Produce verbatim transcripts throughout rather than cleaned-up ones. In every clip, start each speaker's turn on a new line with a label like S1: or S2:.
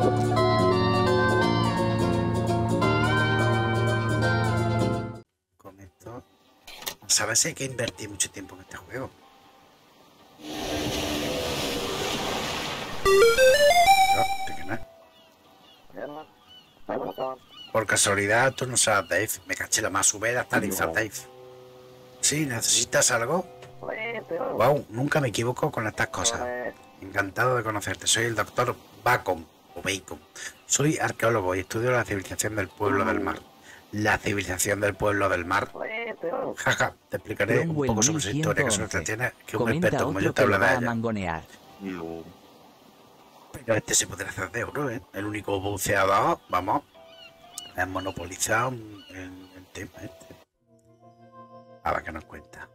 S1: Con esto... ¿Sabes si hay que invertir mucho tiempo en este juego? Por casualidad, tú no sabes, Dave. Me caché la más subida tarifa, Dave. ¿Sí? ¿Necesitas algo? Wow, nunca me equivoco con estas cosas. Encantado de conocerte. Soy el doctor Bacon, o Bacon. Soy arqueólogo y estudio la civilización del pueblo del mar. La civilización del pueblo del mar. Jaja, te explicaré un poco sobre su historia, que suerte tiene que un experto como yo te habla de ella. Pero este se podrá hacer de oro, ¿eh? El único buceador, vamos, es monopolizado en el tema este. A ver qué nos cuenta.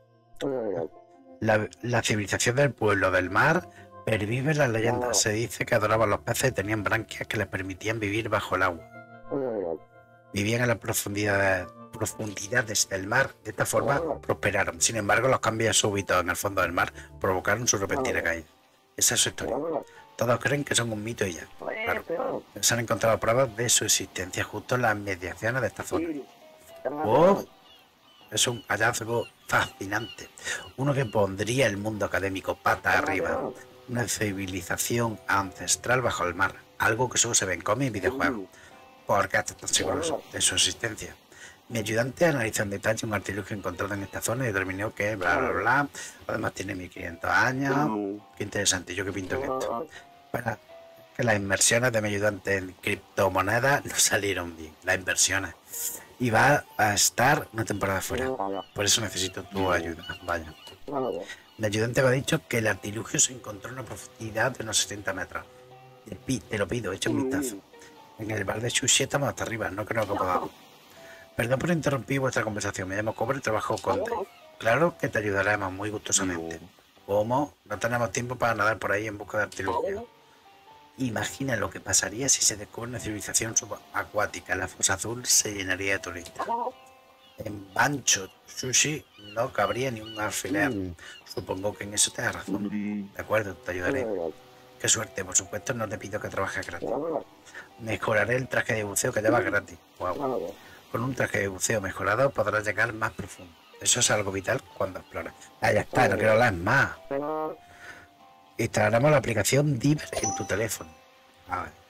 S1: La, la civilización del pueblo del mar pervive en las leyendas. Se dice que adoraban los peces y tenían branquias que les permitían vivir bajo el agua. Vivían en las profundidades, profundidades del mar. De esta forma prosperaron. Sin embargo, los cambios súbitos en el fondo del mar provocaron su repentina caída. Esa es su historia. Todos creen que son un mito y ya. Claro. Se han encontrado pruebas de su existencia justo en las mediaciones de esta zona. Oh, es un hallazgo fascinante. Uno que pondría el mundo académico pata arriba. Una civilización ancestral bajo el mar. Algo que solo se ve en cómics y videojuegos. Porque hasta están seguros de su existencia. Mi ayudante analizó en detalle un artilugio encontrado en esta zona y determinó que bla bla bla. Además tiene mil quinientos años. Qué interesante. Yo que pinto en esto. Para que las inversiones de mi ayudante en criptomonedas no salieron bien. Las inversiones. Y va a estar una temporada fuera. Por eso necesito tu ayuda. Vaya. Mi ayudante me ha dicho que el artilugio se encontró en una profundidad de unos setenta metros. Te, te lo pido, echa un vistazo. En el bar de sushi estamos hasta arriba. No creo que podamos. Perdón por interrumpir vuestra conversación. Me llamo Cobre y trabajo con Dave. Claro que te ayudaremos muy gustosamente. ¿Cómo? No tenemos tiempo para nadar por ahí en busca de artilugio. Imagina lo que pasaría si se descubre una civilización subacuática. La fosa azul se llenaría de turistas. En Bancho Sushi no cabría ni un alfiler. Supongo que en eso te das razón. De acuerdo, te ayudaré. Qué suerte, por supuesto no te pido que trabajes gratis. Mejoraré el traje de buceo que llevas gratis. Wow. Con un traje de buceo mejorado podrás llegar más profundo. Eso es algo vital cuando exploras. Ah, ya está, no quiero hablar más. Instalaremos la aplicación Diver en tu teléfono. A ver.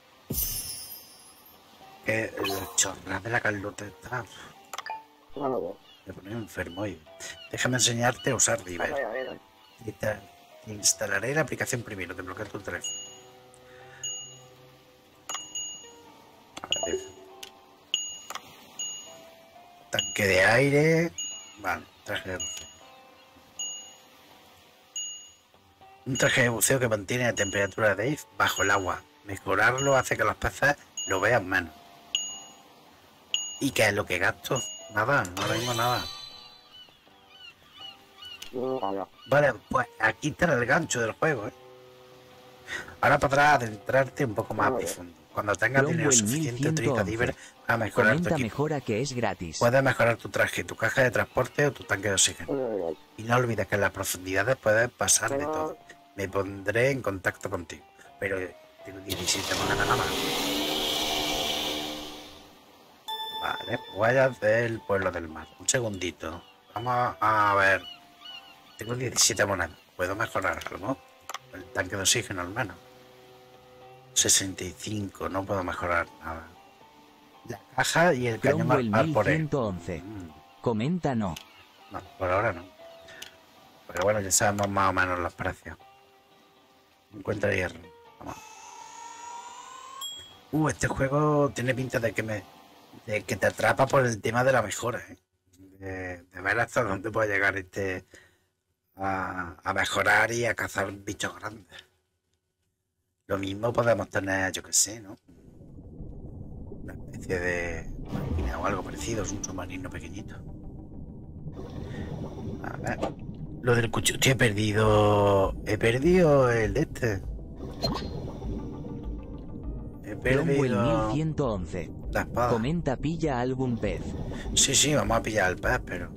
S1: Que el chorras de la Carlota está... Me pone enfermo hoy. Déjame enseñarte a usar Diver. Te instalaré la aplicación primero, te bloqueo tu teléfono. A ver. Tanque de aire. Vale, traje de buceo. Un traje de buceo que mantiene la temperatura de Dave bajo el agua. Mejorarlo hace que los peces lo vean menos. ¿Y qué es lo que gasto? Nada, no tengo nada. Vale, pues aquí está el gancho del juego, ¿eh? Ahora podrás adentrarte un poco más profundo. Cuando tengas dinero suficiente, utiliza Diver a mejorar tu equipo.
S2: Mejora que es gratis.
S1: Puedes mejorar tu traje, tu caja de transporte o tu tanque de oxígeno. Y no olvides que en las profundidades puedes pasar de todo. Me pondré en contacto contigo. Pero tengo diecisiete monedas nada más. Vale, huellas del pueblo del mar. Un segundito. Vamos a ver. Tengo diecisiete monedas. Puedo mejorar algo. El tanque de oxígeno al menos. sesenta y cinco. No puedo mejorar nada. La caja y el cañón al por él.
S2: Mm. Comenta no.
S1: No, por ahora no. Pero bueno, ya sabemos más o menos los precios. Encuentra hierro. Vamos. Uh, este juego tiene pinta de que me de que te atrapa por el tema de la mejora, ¿eh? de, de ver hasta dónde puede llegar este a, a mejorar y a cazar bichos grandes. Lo mismo podemos tener, yo que sé, ¿no? Una especie de máquina o algo parecido, es un submarino pequeñito. A ver. Lo del cuchillo, he perdido. He perdido el de este. He perdido.
S2: mil ciento once.
S1: La espada.
S2: Comenta, pilla algún pez.
S1: Sí, sí, vamos a pillar al pez, pero.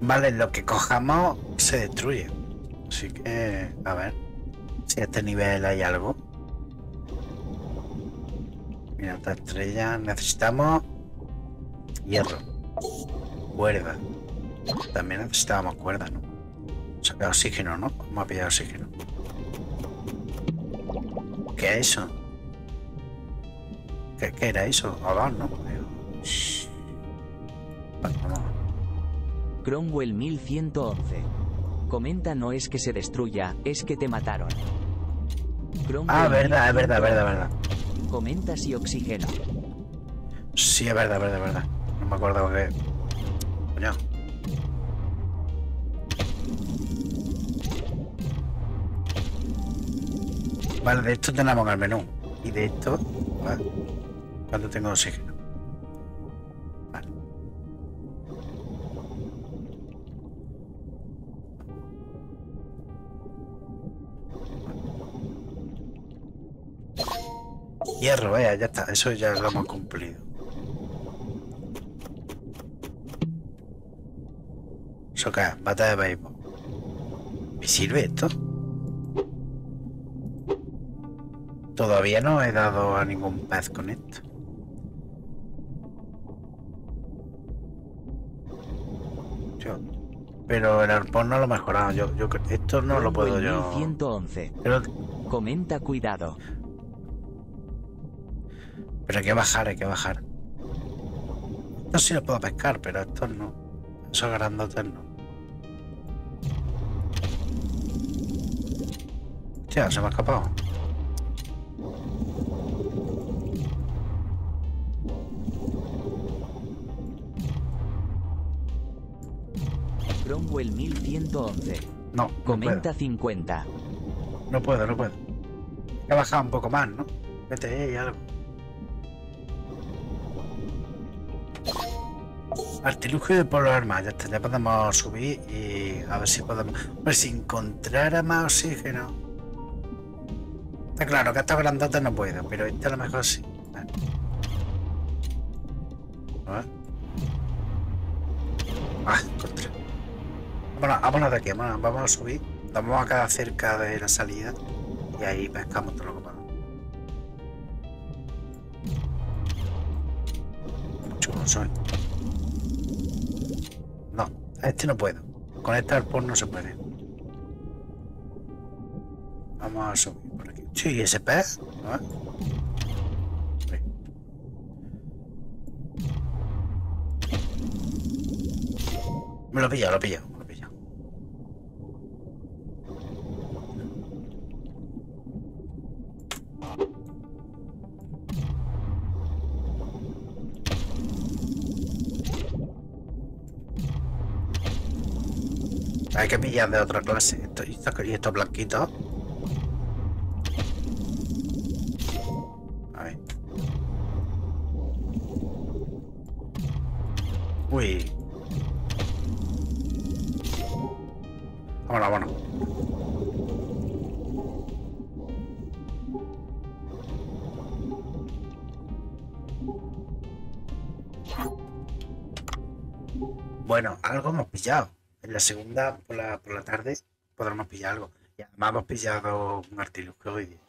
S1: Vale, lo que cojamos se destruye. Así que, a ver si a este nivel hay algo. Mira, otra estrella. Necesitamos hierro. Cuerda. También necesitábamos cuerda, ¿no? O sea, oxígeno, ¿no? Vamos a pillar oxígeno. ¿Qué es eso? ¿Qué, qué era eso? Olor, ¿no? Shh. Vale, vamos.
S2: Cromwell mil ciento once. Comenta no es que se destruya, es que te mataron. Cromwell
S1: Ah, verdad, es verdad, es verdad, es verdad.
S2: Comenta si oxígeno.
S1: Sí, es verdad, es verdad, es verdad. No me acuerdo que... Coño. Vale, de esto tenemos en el menú. Y de esto... Vale. ¿Cuánto tengo de oxígeno? Vale. Hierro, vaya, ya está. Eso ya lo hemos cumplido. ¿Eso qué es? Bata de béisbol. ¿Me sirve esto? Todavía no he dado a ningún pez con esto. Yo, pero el arpón no lo he mejorado. Yo, yo, esto no lo puedo yo.
S2: mil ciento once.
S1: Pero,
S2: Comenta cuidado.
S1: pero hay que bajar, hay que bajar. Esto sí lo puedo pescar, pero estos no. Esos grandotes no. Hostia, se me ha escapado.
S2: Cromwell mil ciento once.
S1: No, no
S2: Comenta
S1: puedo.
S2: cincuenta.
S1: No puedo, no puedo. He bajado un poco más, ¿no? Vete ahí, algo. Artilugio de polo arma, ya está, ya podemos subir y a ver si podemos. Hombre, si encontrara más oxígeno. Está claro que estos grandotes no puedo, pero este a lo mejor sí. Vale. A ver. Ah, encontré. Vámonos, vámonos de aquí, vámonos, vamos a subir. Nos vamos a quedar cerca de la salida y ahí pescamos todo lo que podamos. Mucho soy. No, a este no puedo. Con este arpón no se puede. Vamos a subir por aquí. Sí, ese pez. ¿No? Sí. Me lo he pillado, lo he pillado, me lo he pillado. Hay que pillar de otra clase. Esto, y estos, y estos blanquitos. A ver. Uy. Vámonos, vámonos. Bueno, algo hemos pillado. En la segunda, por la, por la tarde, podremos pillar algo. Y además hemos pillado un artilugio hoy día.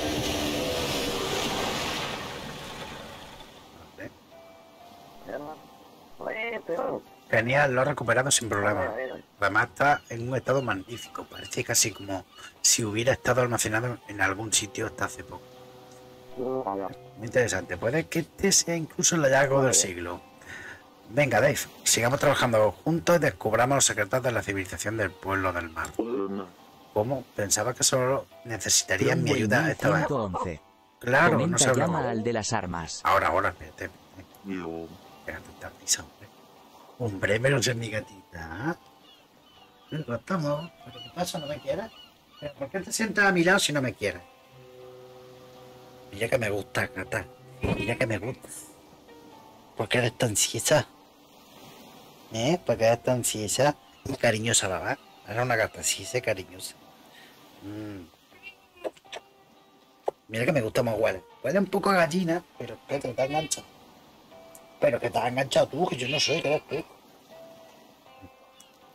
S1: Vale. Genial, lo ha recuperado sin problema. Además está en un estado magnífico. Parece casi como si hubiera estado almacenado en algún sitio hasta hace poco. Muy interesante. Puede que este sea incluso el hallazgo del siglo. Venga, Dave, sigamos trabajando juntos y descubramos los secretos de la civilización del pueblo del mar. ¿Cómo? Pensaba que solo necesitarían mi ayuda esta vez.
S2: ciento once.
S1: Claro,
S2: Comenta
S1: no se hablaba.
S2: llama al de las armas.
S1: Ahora, ahora, espérate. Espérate, está prisa, hombre. Hombre, pero es mi gatita. Lo estamos. ¿Pero qué pasa? ¿No me quieres? ¿Pero por qué te sientas a mi lado si no me quieres? Mira que me gusta, gata. Mira que me gusta. ¿Por qué eres tan siesa? ¿Eh? ¿Por qué eres tan siesa y cariñosa, babá? Era una gata siesa y cariñosa. Mm. Mira que me gusta más huele. Huele un poco a gallina, pero que te está enganchado. Pero que te has enganchado tú, que yo no soy, que eres tú.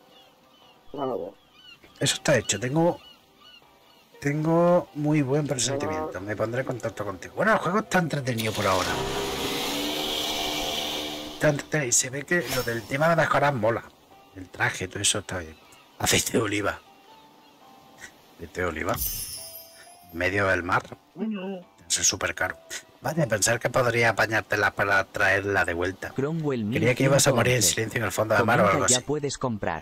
S1: Eso está hecho. Tengo... Tengo muy buen presentimiento. Me pondré en contacto contigo. Bueno, el juego está entretenido por ahora. Está entretenido. Y se ve que lo del tema de mejorar mola. El traje, todo eso está bien. Aceite de oliva. Aceite de oliva. Medio del mar. Eso es súper caro. Vaya, pensar que podría apañártela para traerla de vuelta.
S2: Cromwell
S1: Creía que ibas a morir en silencio en el fondo del mar o algo así.
S2: Ya puedes comprar.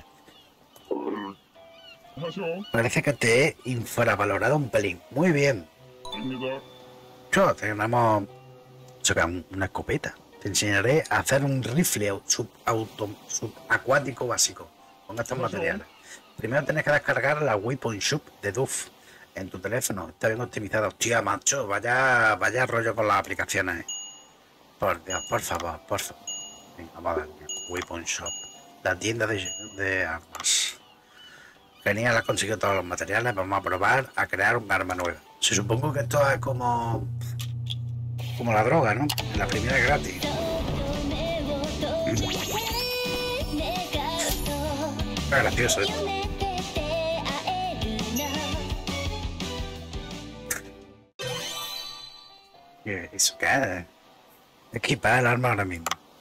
S1: Parece que te he infravalorado un pelín. Muy bien. Yo tenemos una escopeta. Te enseñaré a hacer un rifle subauto, subacuático básico con estos materiales. Primero tienes que descargar la Weapon Shop de Duff en tu teléfono. Está bien optimizado. Hostia, macho, vaya, vaya rollo con las aplicaciones. Por Dios, por favor, por favor. Venga, vamos a darle. Weapon Shop. La tienda de, de armas. Genial, has conseguido todos los materiales. Vamos a probar a crear un arma nueva. Se supongo que esto es como... Como la droga, ¿no? La primera es gratis. Está gracioso, ¿eh? ¿Qué eso qué es? Equipar el arma ahora mismo.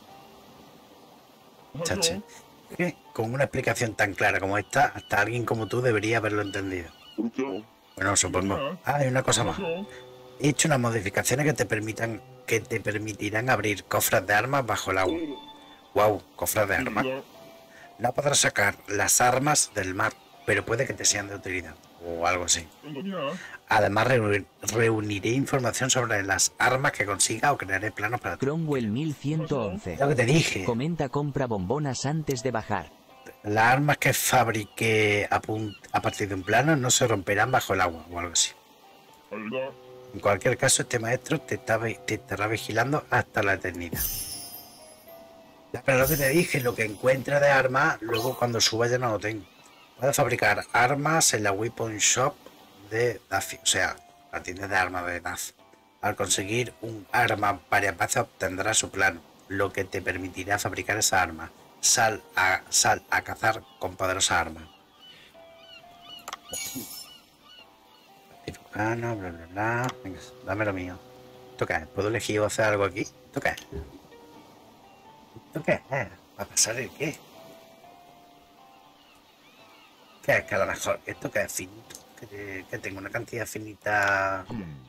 S1: Chache. ¿Qué? Con una explicación tan clara como esta, hasta alguien como tú debería haberlo entendido. Bueno, supongo. Ah, hay una cosa más. He hecho unas modificaciones que te permitan, que te permitirán abrir cofres de armas bajo el agua. Wow, cofres de armas. No podrás sacar las armas del mar, pero puede que te sean de utilidad o algo así. Además, reunir, reuniré información sobre las armas que consiga o crearé planos para ti.
S2: Cromwell mil ciento once.
S1: Lo que te dije.
S2: Comenta compra bombonas antes de bajar.
S1: Las armas que fabrique a, a partir de un plano no se romperán bajo el agua o algo así. En cualquier caso, este maestro te, está, te estará vigilando hasta la eternidad. Pero lo que te dije, lo que encuentre de armas, luego cuando suba ya no lo tengo. Puedes fabricar armas en la Weapon Shop de Daffy, o sea, la tienda de armas de Daz. Al conseguir un arma varias veces obtendrás su plano, lo que te permitirá fabricar esa arma. Sal a, sal a cazar con poderosa arma. Cirujano, bla bla bla. Venga, dame lo mío. ¿Esto qué es? ¿Puedo elegir o hacer algo aquí? ¿Esto qué es? ¿Esto qué es? ¿Va a pasar el qué? ¿Qué es? Que a lo mejor esto que es finito. Que, que tengo una cantidad finita.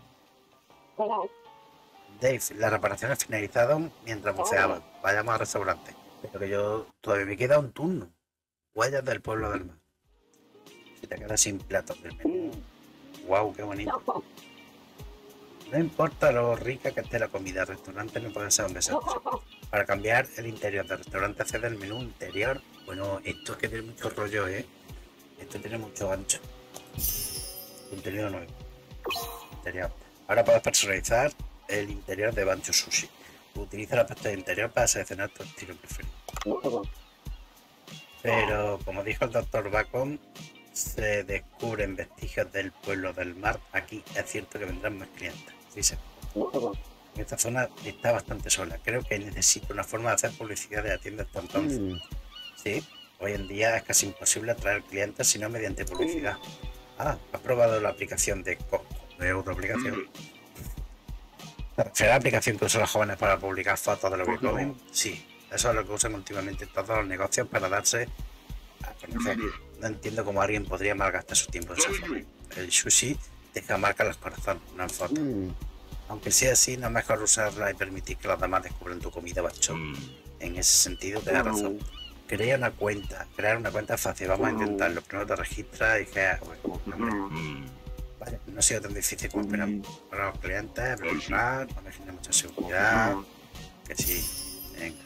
S1: Dave, la reparación es finalizada mientras buceaba. Vayamos al restaurante. Pero que yo todavía me queda un turno. Huellas del pueblo del mar. Si te quedas sin platos del menú. Wow, qué bonito. No importa lo rica que esté la comida, el restaurante no puede ser donde sea. Para cambiar el interior del restaurante, acceder al menú interior. Bueno, esto es que tiene mucho rollo, ¿eh? Esto tiene mucho ancho. Contenido nuevo. Interior. Ahora puedes personalizar el interior de Bancho Sushi. Utiliza la pestaña de interior para seleccionar tu estilo preferido. Pero, como dijo el doctor Bacon, se descubren vestigios del pueblo del mar. Aquí es cierto que vendrán más clientes. Sí, sí. En esta zona está bastante sola. Creo que necesito una forma de hacer publicidad de la tienda hasta entonces. Mm. Sí, hoy en día es casi imposible atraer clientes si no mediante publicidad. Ah, ¿has probado la aplicación de Coco? ¿De otra aplicación? ¿Será la aplicación que usan los jóvenes para publicar fotos de lo que comen? Sí, eso es lo que usan últimamente todos los negocios para darse a conocer. No entiendo cómo alguien podría malgastar su tiempo en esa forma. El sushi deja marca en los corazones, no en fotos. Mm. Aunque sea así, no es mejor usarla y permitir que los demás descubran tu comida, bacho. Mm. En ese sentido, te da razón. Crea una cuenta. Crear una cuenta es fácil. Vamos a intentarlo. Primero te registras y que... Bueno, mm. Vale, no ha sido tan difícil como esperamos. Para los clientes, preparar, no me genera mucha seguridad. Que sí, venga.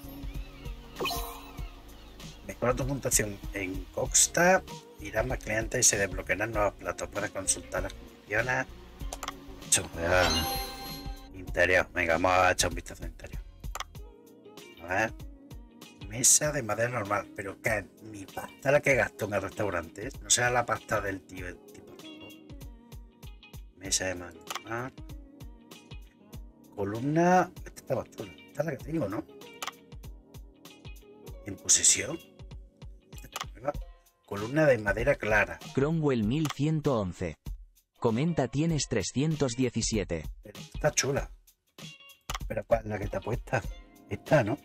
S1: Mejora tu puntuación en Coxta, irán más clientes y se desbloquearán nuevos platos. Puedes consultar las condiciones. Interior, venga, vamos a echar un vistazo al interior. A ver. Mesa de madera normal, pero que mi pasta la que gasto en el restaurante, no sea la pasta del tío, el tipo. Mesa de madera normal. Columna. Esta está basura. Esta es la que tengo, ¿no? En posesión. columna de madera clara.
S2: Cromwell mil ciento once. Comenta tienes trescientos diecisiete.
S1: Pero está chula. Pero ¿cuál es la que está puesta? Esta, ¿no?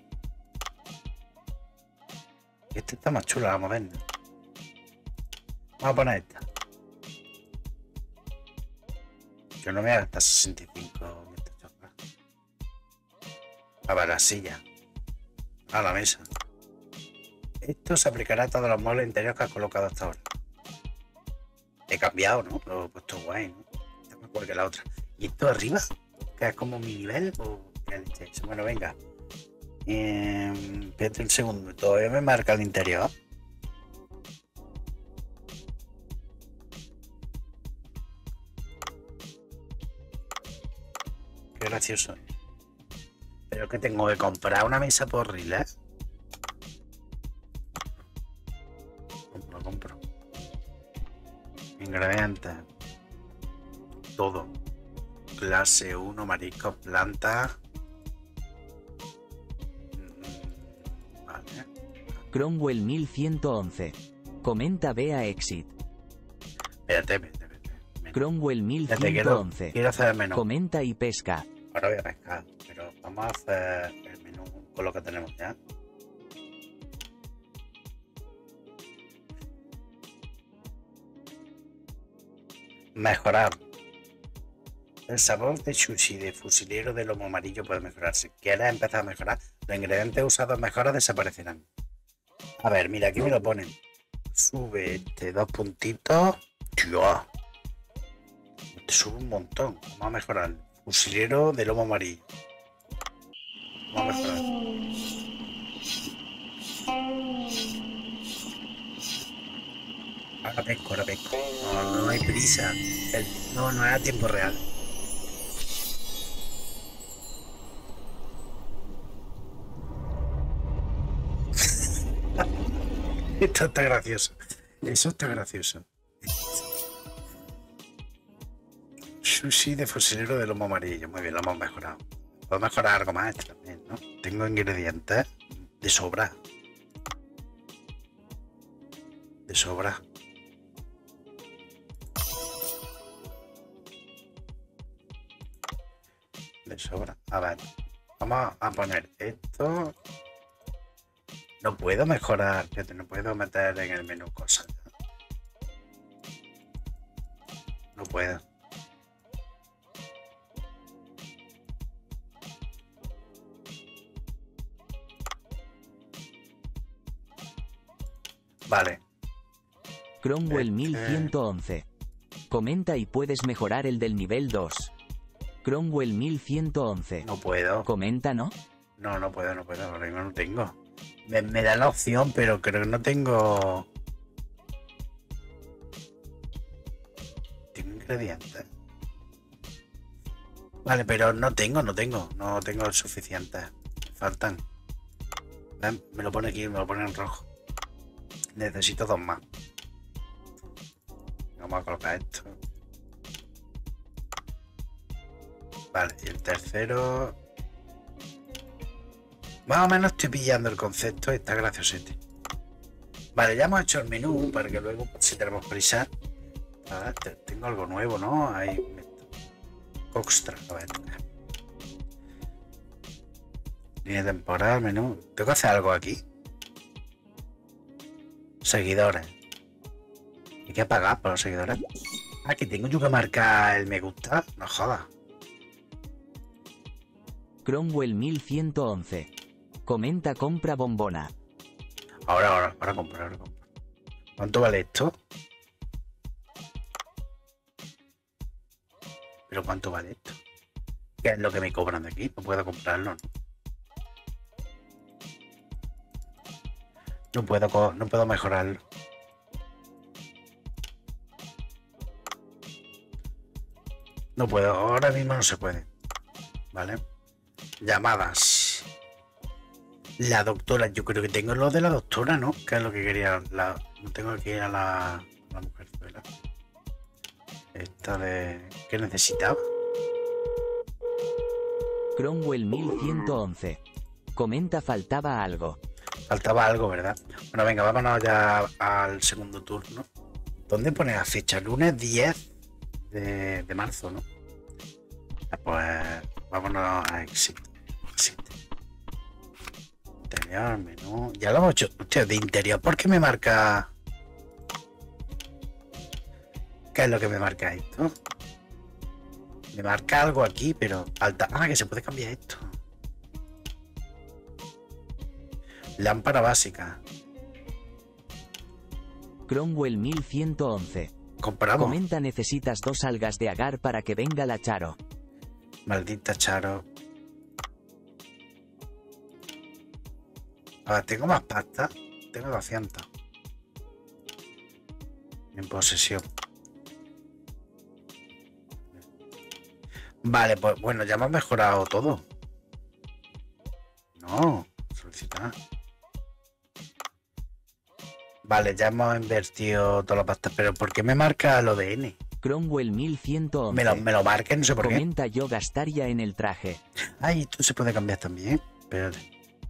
S1: Esta está más chula, la moderna. Vamos a poner esta. Yo no me voy a gastar sesenta y cinco en esta chorra. A ver, la silla. A la mesa. Esto se aplicará a todos los muebles interiores que has colocado hasta ahora. He cambiado, ¿no? Lo he puesto guay, ¿no? Está mejor que la otra. ¿Y esto arriba? ¿Que es como mi nivel? ¿O qué leche es eso? Bueno, venga. Eh, espérate un segundo. Todavía me marca el interior. Qué gracioso. Pero que tengo que comprar una mesa por riles. Compro, compro. Ingredientes. Todo. Clase uno, mariscos, planta. Vale.
S2: Cromwell mil ciento once. Comenta Bea Exit.
S1: Espérate, espérate, espérate.
S2: Cromwell mil
S1: Espérate,
S2: ciento
S1: quiero,
S2: once.
S1: quiero hacer el menú.
S2: Comenta y pesca.
S1: Ahora voy a pescar, pero vamos a hacer el menú con lo que tenemos ya. Mejorar. El sabor de sushi de fusilero de lomo amarillo puede mejorarse. ¿Quieres empezar a mejorar? Los ingredientes usados en mejoras desaparecerán. A ver, mira, aquí me lo ponen. Sube este dos puntitos. Tío. Te sube un montón. Vamos a mejorar. Fusilero de lomo amarillo. Vamos a mejorar. Ahora pesco, ahora pesco. No, no hay prisa. El, no, no es a tiempo real. Esto está gracioso. Eso está gracioso. Sushi de fusilero de lomo amarillo. Muy bien, lo hemos mejorado. Puedo mejorar algo más también, ¿no? Tengo ingredientes de sobra. De sobra. De sobra. A ver. Vamos a poner esto. No puedo mejorar. Fíjate, no puedo meter en el menú cosas. No puedo. Vale.
S2: Cromwell
S1: Eh,
S2: mil ciento once. Comenta y puedes mejorar el del nivel dos. Cromwell mil ciento once.
S1: No puedo.
S2: Comenta, ¿no?
S1: No, no puedo, no puedo. Ahora mismo no tengo. Me, me da la opción, pero creo que no tengo. Tengo ingredientes. Vale, pero no tengo, no tengo. No tengo suficientes. Faltan. Ven, me lo pone aquí, me lo pone en rojo. Necesito dos más. Vamos a colocar esto. Vale, y el tercero. Más o menos estoy pillando el concepto y está graciosete. Vale, ya hemos hecho el menú para que luego, si tenemos prisa. Ah, tengo algo nuevo, ¿no? Ahí. Coxtra, a ver. Línea temporal, menú. ¿Tengo que hacer algo aquí? Seguidores. ¿Hay que pagar por los seguidores? Ah, que tengo yo que marcar el me gusta. No jodas.
S2: Cromwell mil ciento once. Comenta compra bombona.
S1: Ahora, ahora, ahora compro, ahora compro. ¿Cuánto vale esto? ¿Pero cuánto vale esto? ¿Qué es lo que me cobran de aquí? No puedo comprarlo, ¿no? No puedo, no puedo mejorarlo. No puedo, ahora mismo no se puede. Vale. Llamadas. La doctora, yo creo que tengo lo de la doctora, ¿no? Que es lo que quería. La, no tengo que ir a la, a la mujer, ¿verdad? Esta de... ¿Qué necesitaba?
S2: Cromwell mil ciento once. Comenta faltaba algo.
S1: Faltaba algo, ¿verdad? Bueno, venga, vámonos ya al segundo turno. ¿Dónde pone la fecha? Lunes diez de, de marzo, ¿no? Pues vámonos a Exit. Exit. Interior, menú. Ya lo hemos hecho. Hostia, de interior. ¿Por qué me marca? ¿Qué es lo que me marca esto? Me marca algo aquí, pero alta. Ah, que se puede cambiar esto. Lámpara básica.
S2: Cromwell mil ciento once.
S1: Comparamos.
S2: Comenta: necesitas dos algas de agar para que venga la Charo.
S1: Maldita Charo. A ver, tengo más pasta. Tengo doscientos. En posesión. Vale, pues bueno, ya hemos mejorado todo. No, solicitar. Vale, ya hemos invertido toda la pasta, pero ¿por qué me marca lo de N?
S2: Cromwell mil ciento once.
S1: Me lo, me lo marca, no sé por
S2: Comenta:
S1: qué.
S2: yo gastaría en el traje.
S1: Ay, esto se puede cambiar también. Espérate.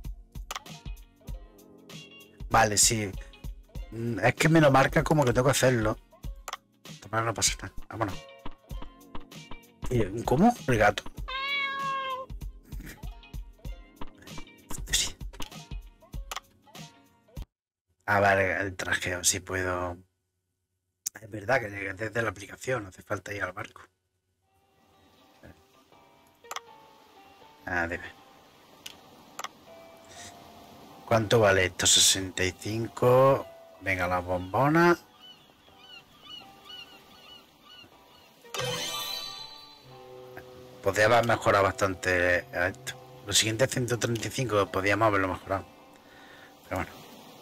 S1: Vale, sí. Es que me lo marca como que tengo que hacerlo. Tomar no pasa nada. Vámonos. ¿Cómo? El gato. A ver, el traje, a ver si puedo. Es verdad que desde la aplicación no hace falta ir al barco. Ah, debe. ¿Cuánto vale esto? sesenta y cinco. Venga, las bombonas. Podría haber mejorado bastante a esto. Los siguientes ciento treinta y cinco podríamos haberlo mejorado. Pero bueno.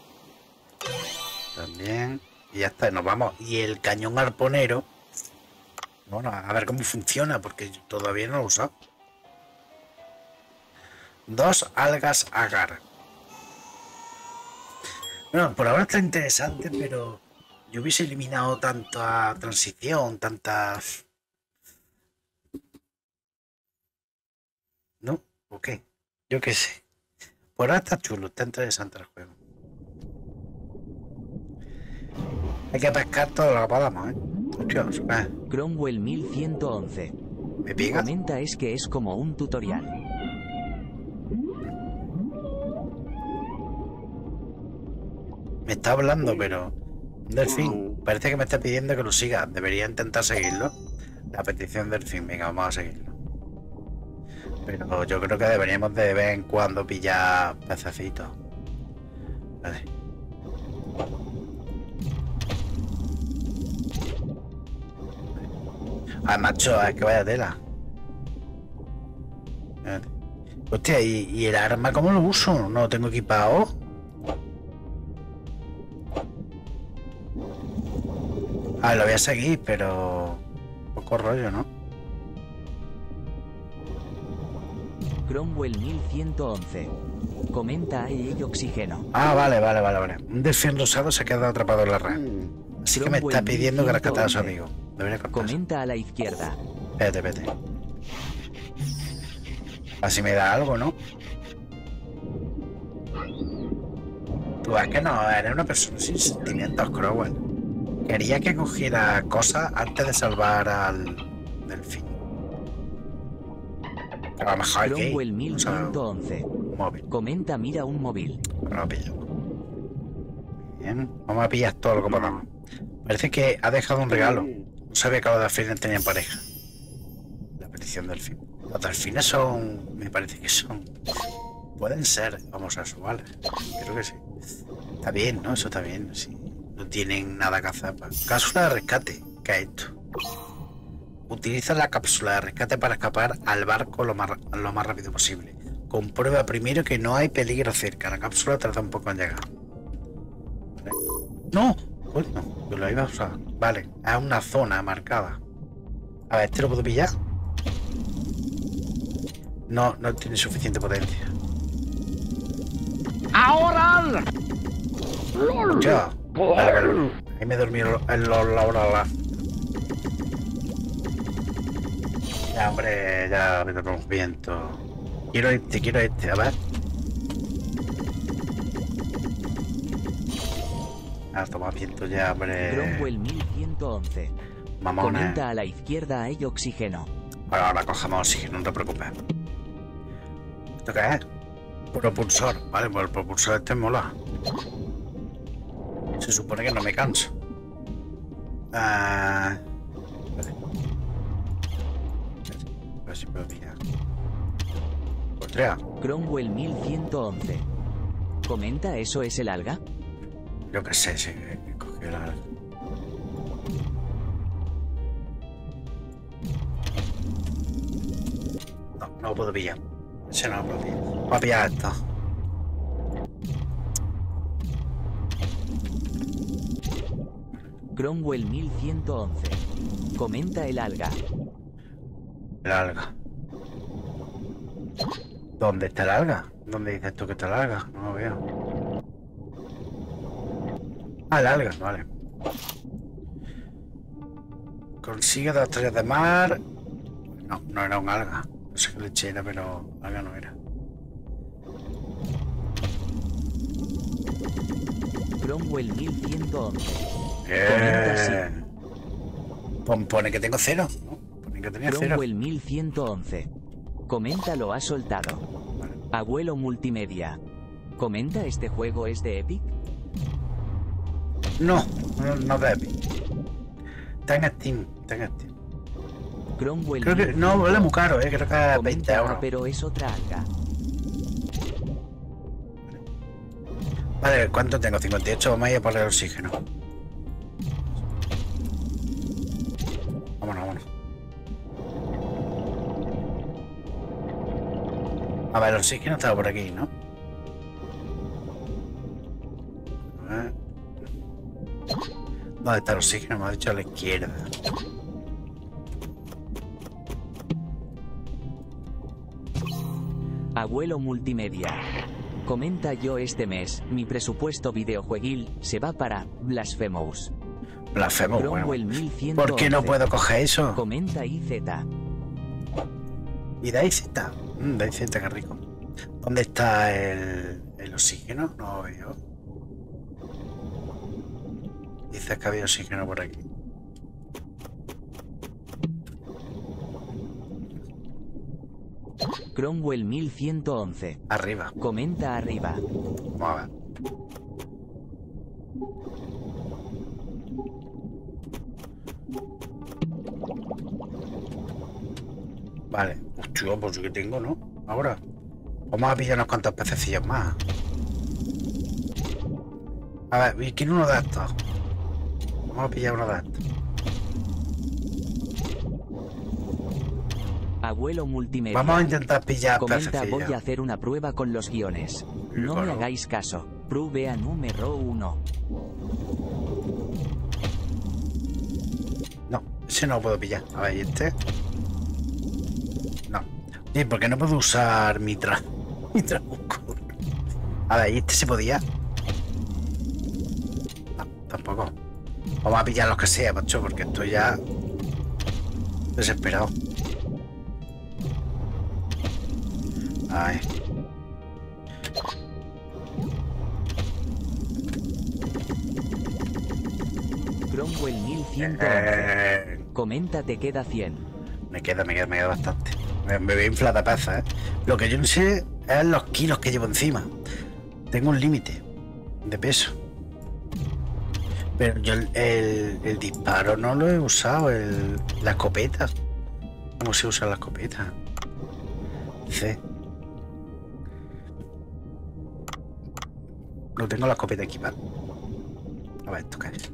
S1: También. Y ya está, nos vamos. Y el cañón arponero. Bueno, a ver cómo funciona, porque todavía no lo he usado. Dos algas agar. Bueno, por ahora está interesante, pero yo hubiese eliminado tanta transición, tantas... ¿No? ¿O qué? Yo qué sé. Por ahora está chulo, está interesante el juego. Hay que pescar todo lo que podamos, ¿eh? Hostia, eh.
S2: Cromwell mil ciento once.
S1: ¿Me pica?
S2: Comenta: es que es como un tutorial.
S1: Me está hablando, pero... Delfín, parece que me está pidiendo que lo siga. Debería intentar seguirlo. La petición del Delfín, venga, vamos a seguirlo. Pero yo creo que deberíamos de vez en cuando pillar pececitos. Vale. Ah, macho, es que vaya tela. Espérate. Hostia, ¿y, ¿y el arma cómo lo uso? ¿No lo tengo equipado? Ah, lo voy a seguir, pero... poco rollo, ¿no?
S2: Cromwell mil ciento once. Comenta: hay oxígeno.
S1: Ah, vale, vale, vale, vale. Un delfín rosado se ha quedado atrapado en la red. Así que me está pidiendo que rescate a su amigo. Debería cortar.
S2: Comenta a la izquierda.
S1: Vete, vete. Así me da algo, ¿no? Tú es que no, eres una persona sin sentimientos, Cromwell. Quería que cogiera cosas antes de salvar al delfín. A lo mejor aquí.
S2: Cromwell mil ciento once.
S1: Un móvil.
S2: Comenta: mira un móvil.
S1: No lo pillo. Bien, vamos a pillar todo lo que podamos. Parece que ha dejado un regalo. No sabía que los delfines tenían pareja. La petición del delfín. Los delfines son... me parece que son... pueden ser homosexuales. Creo que sí. Está bien, ¿no? Eso está bien, sí. No tienen nada que hacer. Cápsula de rescate. ¿Qué es esto? Utiliza la cápsula de rescate para escapar al barco lo más, lo más rápido posible. Comprueba primero que no hay peligro cerca. La cápsula tarda un poco en llegar. ¿Vale? ¡No! Bueno, yo lo iba a usar. Vale, es una zona marcada. A ver, ¿este lo puedo pillar? No, no tiene suficiente potencia.
S3: ¡Ahora!
S1: Ya. Vale, vale. Ahí me he dormido en los laurales. Ya, hombre, ya me toca un viento. Quiero este, quiero este, a ver. Ah, toma viento ya, hombre.
S2: Cromwell mil ciento once.
S1: Mamones.
S2: Comenta a la izquierda hay oxígeno.
S1: Ahora, ahora cogemos oxígeno, no te preocupes. ¿Esto qué es? Propulsor. Vale, pues el propulsor este mola. Se supone que no me canso. Ah... Vale. A ver si puedo pillar. Ostras.
S2: Cromwell mil ciento once. Comenta, ¿eso es el alga?
S1: Yo qué sé, sí, que coge la... No, no lo puedo pillar. Ese no lo puedo pillar. Voy a pillar esto.
S2: Cromwell mil ciento once. Comenta el alga.
S1: El alga. ¿Dónde está el alga? ¿Dónde dices tú que está el alga? No lo veo. Ah, el alga, vale. Consigue dos estrellas de mar. No, no era un alga. No sé qué leche era, pero alga no era.
S2: Cromwell mil ciento once.
S1: Bien. Pon- Pone que tengo cero, ¿no? Pone que tenía cero.
S2: Cromwell mil ciento once. Comenta, lo ha soltado. Abuelo multimedia. Comenta, ¿este juego es de Epic?
S1: No, no, no de Epic. Está en Steam, está en Steam.
S2: Cromwell
S1: Creo que no vale muy caro, eh. Creo que es veinte
S2: Comenta,
S1: euros.
S2: pero es otra alga.
S1: Vale, ¿cuánto tengo? cincuenta y ocho. Vamos a ir a poner oxígeno. Vámonos, vámonos. A ver, el oxígeno estaba por aquí, ¿no? A ver. ¿Dónde está el oxígeno? Me ha dicho a la izquierda.
S2: Abuelo multimedia. Comenta, yo este mes, mi presupuesto videojueguil se va para Blasphemous.
S1: Blasfemo,
S2: Cromwell
S1: bueno.
S2: mil ciento once.
S1: ¿Por qué no puedo coger eso?
S2: Comenta I Z.
S1: ¿Y DayZ? Mmm, DayZ, qué rico. ¿Dónde está el, el oxígeno? No lo veo. Dices que había oxígeno por aquí.
S2: Cromwell mil ciento once.
S1: Arriba.
S2: Comenta arriba.
S1: Vamos a ver. Vale. Hostia, pues que tengo, ¿no? Ahora. Vamos a pillar unos cuantos pececillos más. A ver, quiero uno de estos. Vamos a pillar uno de estos.
S2: Abuelo multimedia.
S1: Vamos a intentar pillar
S2: Comenta,
S1: pececillos.
S2: voy a hacer una prueba con los guiones. No
S1: Bueno.
S2: me hagáis caso. Prueba número uno.
S1: No, ese no lo puedo pillar. A ver, ¿y este? No. Sí, porque no puedo usar mi tra... mi trabuco. A ver, ¿y este se podía? No, tampoco. Vamos a pillar los que sea, macho, porque estoy ya desesperado. Ay.
S2: Cromwell mil ciento once.
S1: Eh,
S2: Comenta, te queda cien.
S1: me queda, me queda, me queda bastante. Me, me voy a inflar de peza, ¿eh? Lo que yo no sé es los kilos que llevo encima. Tengo un límite de peso. Pero yo el, el, el disparo no lo he usado, el, la escopeta. ¿Cómo se usa la escopeta? C. No tengo la escopeta equipada. A ver, ¿esto qué es?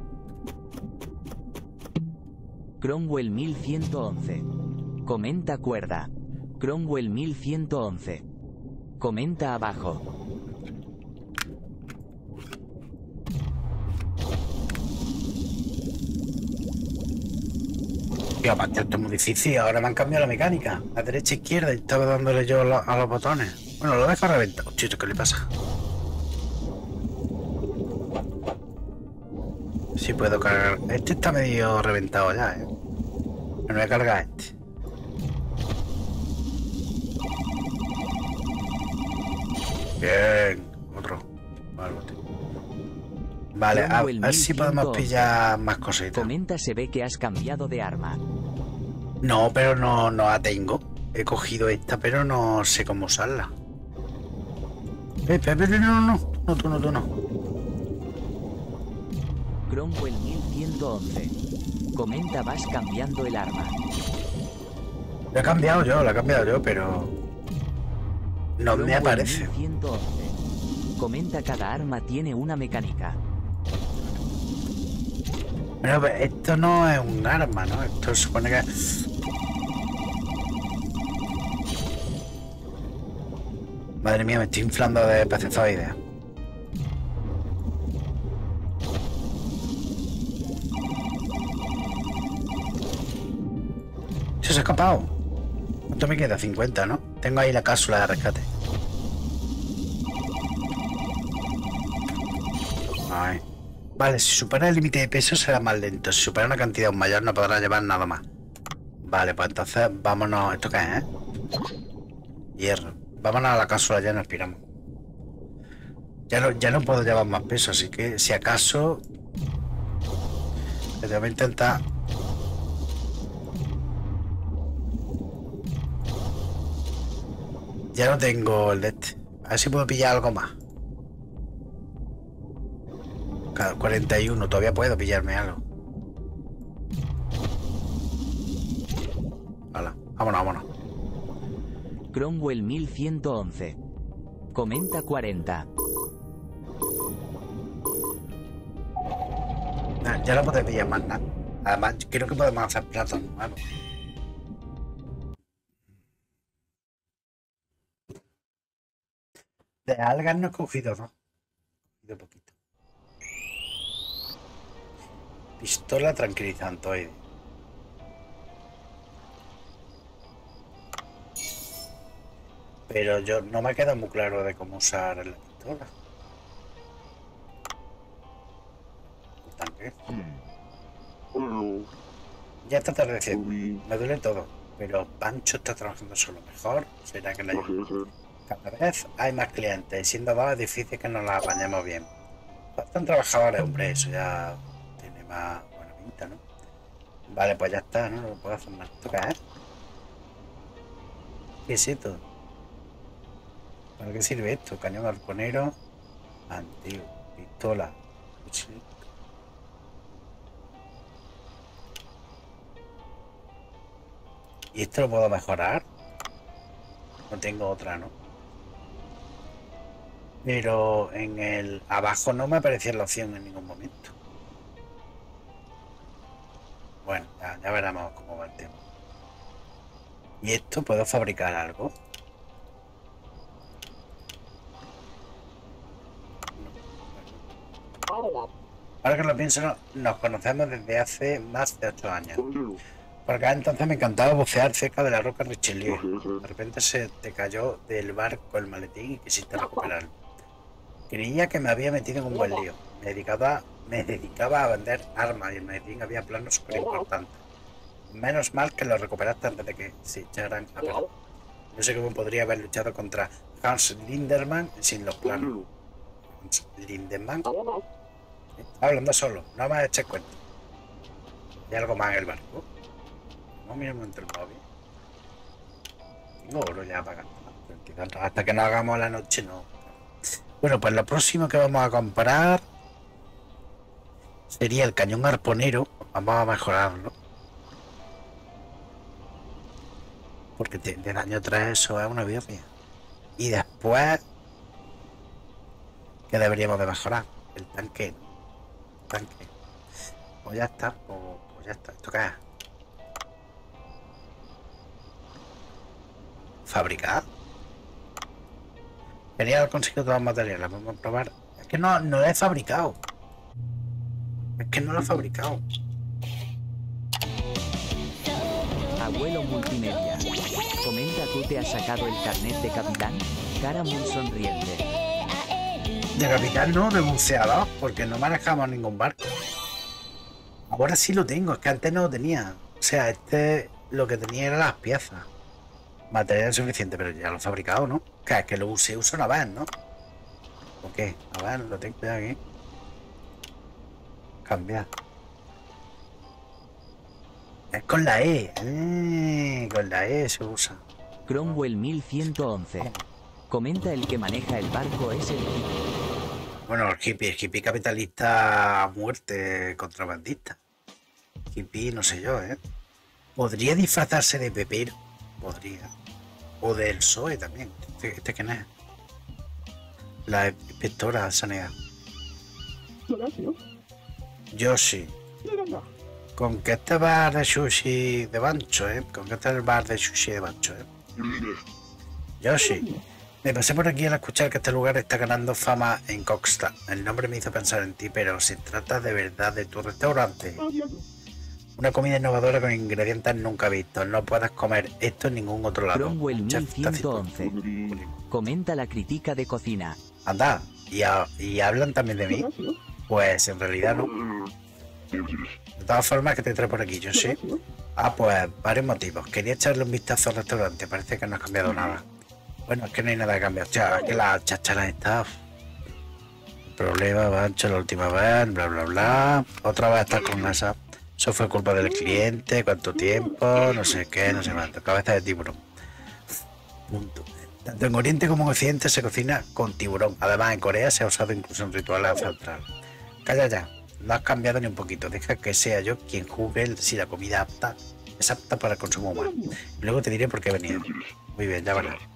S2: Cromwell mil ciento once. Comenta cuerda. Cromwell mil ciento once. Comenta abajo.
S1: Tío, aparte esto es muy difícil. Ahora me han cambiado la mecánica. A derecha e izquierda y estaba dándole yo a, lo- a los botones. Bueno, lo dejo reventado. Hostia, ¿qué le pasa? Sí puedo cargar. Este está medio reventado ya, ¿eh? Me voy a cargar este. Bien. Otro. Vale, otro. Vale, a, a ver si podemos pillar más cositas.
S2: Comenta, se ve que has cambiado de arma.
S1: No, pero no, no la tengo. He cogido esta, pero no sé cómo usarla. Eh, pero no, no, no, no, tú no, tú no.
S2: Cromwell mil ciento once. Comenta, vas cambiando el arma.
S1: Lo he cambiado yo, lo he cambiado yo, pero... No
S2: Cromwell
S1: me aparece.
S2: mil ciento once. Comenta, cada arma tiene una mecánica.
S1: Pero esto no es un arma, ¿no? Esto supone que... Madre mía, me estoy inflando de pecezoides. Se ha escapado. ¿Cuánto me queda? cincuenta, ¿no? Tengo ahí la cápsula de rescate. Ay. Vale, si supera el límite de peso será más lento. Si supera una cantidad mayor no podrá llevar nada más. Vale, pues entonces vámonos. ¿Esto qué es, eh? Hierro. Vámonos a la cápsula, ya nos piramos. Ya no, ya no puedo llevar más peso, así que si acaso... Te voy a intentar... Ya no tengo el de este. A ver si puedo pillar algo más. Cada cuarenta y uno, todavía puedo pillarme algo. Hala, vámonos, vámonos.
S2: Cromwell mil ciento once. Comenta cuarenta.
S1: Nah, ya no puedo pillar más nada. Además, creo que podemos hacer platos nuevos. De algas no he cogido, ¿no? He cogido poquito. Pistola tranquilizante. Pero yo no me queda muy claro de cómo usar la pistola. El tanque. Ya está atardeciendo. Me duele todo. Pero Pancho está trabajando solo mejor. ¿Será que la ayuda? Cada vez hay más clientes y siendo dos es difícil que nos la apañemos bien. Faltan trabajadores, hombre, eso ya tiene más buena pinta, ¿no? Vale, pues ya está, ¿no? No lo puedo hacer más. ¿Esto qué es? ¿Qué es esto? ¿Para qué sirve esto? Cañón arconero antiguo, pistola. Sí. ¿Y esto lo puedo mejorar? No tengo otra, ¿no? Pero en el abajo no me aparecía la opción en ningún momento. Bueno, ya, ya veremos cómo va el tema. ¿Y esto puedo fabricar algo? Ahora que lo pienso, nos conocemos desde hace más de ocho años. Porque entonces me encantaba bucear cerca de la roca Richelieu. De repente se te cayó del barco el maletín y quisiste recuperarlo. Creía que me había metido en un buen lío. Me dedicaba, me dedicaba a vender armas y el maletín había planos súper importantes. Menos mal que lo recuperaste antes de que se echaran a perder. No sé cómo podría haber luchado contra Hans Lindemann sin los planos. Hans Lindemann. Está hablando solo, no me eches cuenta. ¿Hay algo más en el barco? No, mira un momento el móvil. Tengo oro ya para gastar. Hasta que no hagamos la noche, no. Bueno, pues lo próximo que vamos a comprar sería el cañón arponero. Vamos a mejorarlo. Porque de, de daño tres eso es una birria. Y después, ¿qué deberíamos de mejorar? El tanque. Tanque. Pues ya está. Pues, pues ya está. ¿Esto qué es? ¿Fabricar? Quería haber conseguido todos los materiales. Vamos a probar. Es que no, no lo he fabricado. Es que no lo he fabricado.
S2: Abuelo multimedia. Comenta, ¿tú te has sacado el carnet de capitán? Cara muy sonriente.
S1: De capitán no, de buceador, porque no manejamos ningún barco. Ahora sí lo tengo, es que antes no lo tenía. O sea, este lo que tenía era las piezas. Material suficiente, pero ya lo he fabricado, ¿no? Que es que lo use, uso una vez, ¿no? ¿O qué? A ver, lo tengo ya aquí. Cambiar. Es con la E. Eh, con la E se usa.
S2: Cromwell mil ciento once. Comenta el que maneja el barco es el hippie.
S1: Bueno, el hippie, el hippie capitalista a muerte, contrabandista. Hippie, no sé yo, ¿eh? Podría disfrazarse de Pepero. Podría. O del P S O E también. ¿Este, este quién es? La inspectora de sanidad. Yo sí. Con que este bar de sushi de Bancho, ¿eh? Con que este es el bar de sushi de Bancho, ¿eh? Yo sí. Me pasé por aquí al escuchar que este lugar está ganando fama en Coxta. El nombre me hizo pensar en ti, pero se trata de verdad de tu restaurante. Una comida innovadora con ingredientes nunca vistos. No puedes comer esto en ningún otro lado.
S2: Cromwell mil ciento once. Comenta la crítica de cocina.
S1: Anda, ¿y, a, ¿y hablan también de mí? Pues en realidad no. De todas formas, que te trae por aquí, yo sí. Ah, pues varios motivos. Quería echarle un vistazo al restaurante. Parece que no ha cambiado nada. Bueno, es que no hay nada que cambiar. Hostia, es que la chachara está... Problema, Bancho, la última vez, bla, bla, bla. Otra vez estar con esa. Eso fue culpa del cliente, cuánto tiempo, no sé qué, no sé cuánto. Cabeza de tiburón. Punto. Tanto en Oriente como en Occidente se cocina con tiburón. Además, en Corea se ha usado incluso en rituales ancestrales. Calla ya, no has cambiado ni un poquito. Deja que sea yo quien juzgue si la comida apta es apta para el consumo humano. Y luego te diré por qué he venido. Muy bien, ya verás.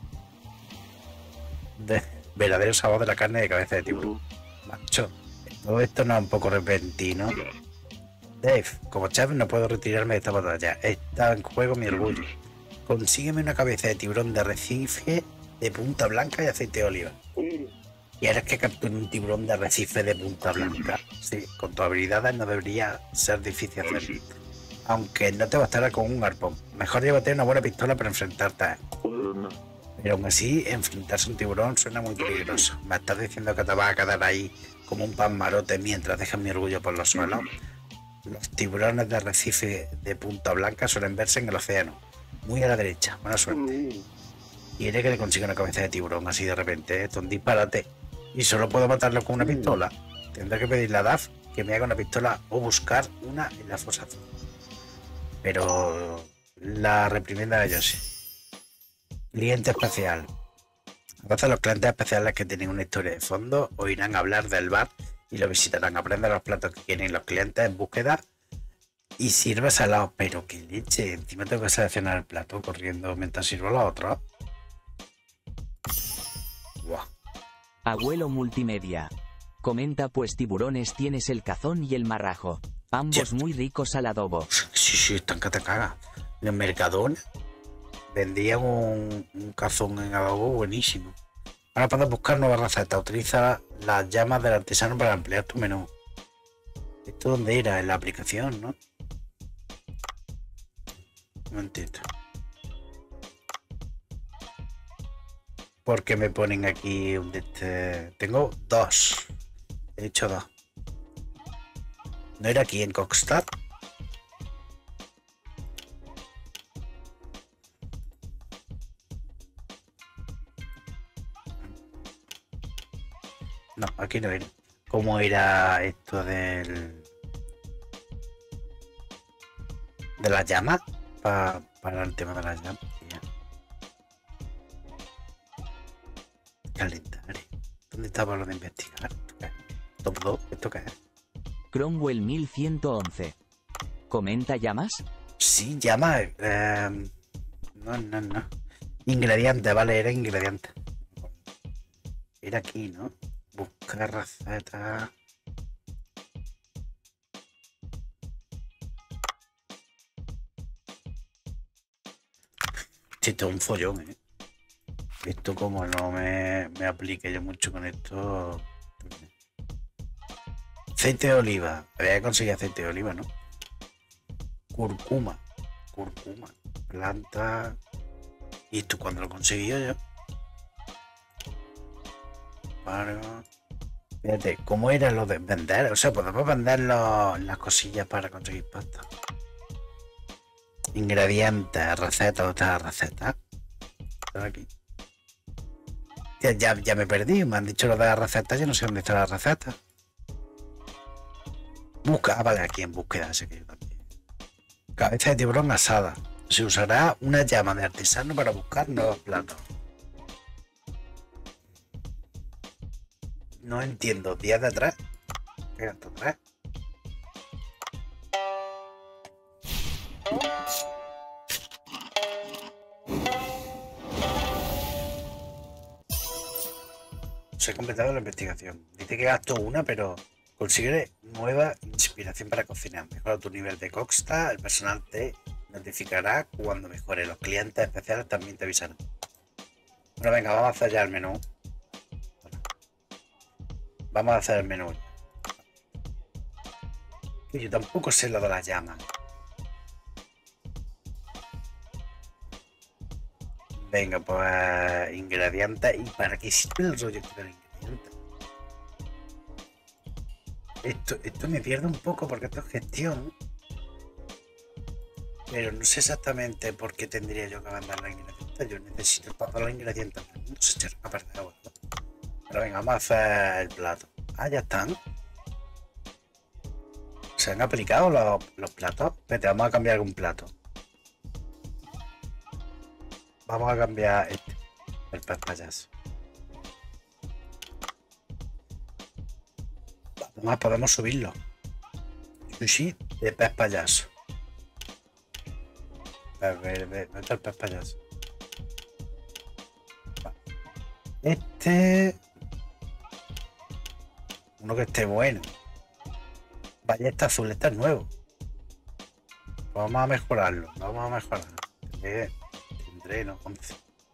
S1: De verdadero sabor de la carne de cabeza de tiburón. Macho, todo esto no es un poco repentino. Dave, como chef no puedo retirarme de esta batalla. Está en juego mi orgullo. Consígueme una cabeza de tiburón de arrecife de punta blanca y aceite de oliva. ¿Y ahora es que capture un tiburón de arrecife de punta blanca? Sí, con tus habilidades no debería ser difícil hacerlo. Aunque no te bastará con un arpón. Mejor llévate una buena pistola para enfrentarte a él. Pero aún así, enfrentarse a un tiburón suena muy peligroso. ¿Me estás diciendo que te vas a quedar ahí como un pan marote mientras dejas mi orgullo por los suelos? Los tiburones de arrecife de punta blanca suelen verse en el océano. Muy a la derecha. Buena suerte. Quiere que le consiga una cabeza de tiburón así de repente. Esto es un disparate. Y solo puedo matarlo con una pistola. Tendré que pedirle a D A F que me haga una pistola o buscar una en la fosa azul. Pero la reprimenda de Yoshi. Cliente especial. A veces los clientes especiales que tienen una historia de fondo oirán hablar del bar y lo visitarán. Aprende los platos que quieren los clientes en búsqueda y sirve salado. Pero qué leche, encima tengo que seleccionar el plato corriendo mientras sirvo los otros. Wow.
S2: Abuelo multimedia. Comenta pues tiburones tienes el cazón y el marrajo. Ambos sí, muy ricos al adobo.
S1: Sí, sí, están que te cagas. En el Mercadona vendían un, un cazón en adobo buenísimo. Ahora puedes buscar nuevas recetas. Utiliza las llamas del artesano para ampliar tu menú. ¿Esto dónde era? En la aplicación, ¿no? No entiendo. ¿Por qué me ponen aquí un de este? Tengo dos. He hecho dos. ¿No era aquí en Coxstad? No, aquí no era. ¿Cómo era esto del... de las llamas? Pa, para el tema de las llamas. Calendario. ¿Dónde estaba lo de investigar? Top dos, ¿esto qué es?
S2: Cromwell mil ciento once. ¿Comenta llamas?
S1: Sí, llamas. Eh, no, no, no. Ingredientes, vale, era ingrediente. Era aquí, ¿no? Buscar receta. Esto es un follón, ¿eh? Esto como no me, me aplique yo mucho con esto. Aceite de oliva. Había que conseguir aceite de oliva, ¿no? Curcuma. Curcuma. Planta. ¿Y esto cuándo lo conseguí yo? Para... Fíjate, ¿cómo era lo de vender? O sea, podemos vender los, las cosillas para conseguir pasta. Ingredientes, recetas, otras recetas. Están aquí. Ya, ya, ya me perdí, me han dicho lo de las recetas, yo no sé dónde está la receta. Busca, ah, vale, aquí en búsqueda, sé que yo también. Cabeza de tiburón asada. Se usará una llama de artesano para buscar nuevos platos. No entiendo. Días de atrás. ¿Qué gasto atrás? Se ha completado la investigación. Dice que gasto una, pero consigue nueva inspiración para cocinar. Mejora tu nivel de costa. El personal te notificará cuando mejore. Los clientes especiales también te avisarán. Bueno, venga, vamos a hacer ya el menú. Vamos a hacer el menú. Yo tampoco sé lo de las llamas. Venga, pues ingredientes. ¿Y para qué sirve el rollo de los ingredientes? Esto, esto me pierde un poco porque esto es gestión. Pero no sé exactamente por qué tendría yo que mandar los ingredientes. Yo necesito todos los ingredientes. No sé si aparte de agua. Pero venga, vamos a hacer el plato. Ah, ya están. ¿Se han aplicado los, los platos? Vete, vamos a cambiar algún plato. Vamos a cambiar este, el pez payaso. Además podemos subirlo. Sushi de pez payaso. A ver, ¿dónde está el pez payaso? Este... Uno que esté bueno. Vaya, este azul, este es nuevo. Vamos a mejorarlo, vamos a mejorarlo. Tendré, tendré no, once.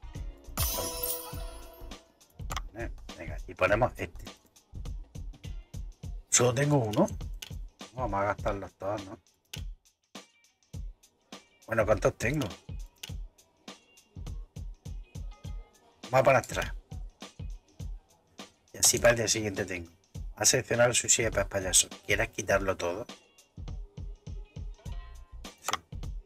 S1: Venga, y ponemos este. Solo tengo uno. Vamos a gastarlos todos, ¿no? Bueno, ¿cuántos tengo? Vamos a poner tres. Y así para el día siguiente tengo. A seleccionar el sushi de pez payaso. ¿Quieres quitarlo todo? Sí.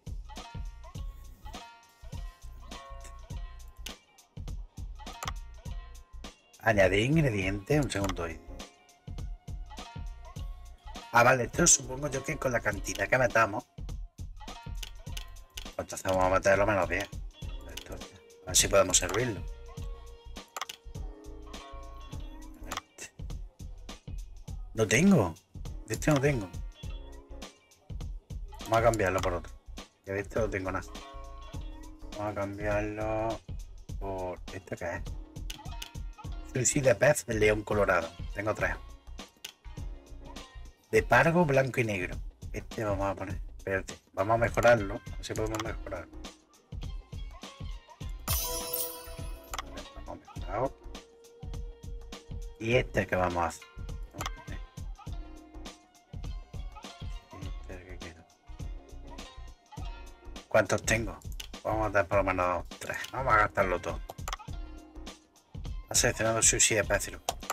S1: Añadir ingredientes. Un segundo. Ah, vale. Esto supongo yo que con la cantidad que metamos. Pues entonces vamos a meterlo menos diez. Entonces, a ver si podemos servirlo. No tengo. De este no tengo. Vamos a cambiarlo por otro. Ya de este no tengo nada. Vamos a cambiarlo por este que es. Sushi de pez de león colorado. Tengo tres. De pargo blanco y negro. Este vamos a poner. Espérate. Vamos a mejorarlo. A ver si podemos mejorarlo. Vamos a mejorarlo. Y este que vamos a hacer. ¿Cuántos tengo? Vamos a dar por lo menos tres. Vamos a gastarlo todo. Ha seleccionado sushi de pez.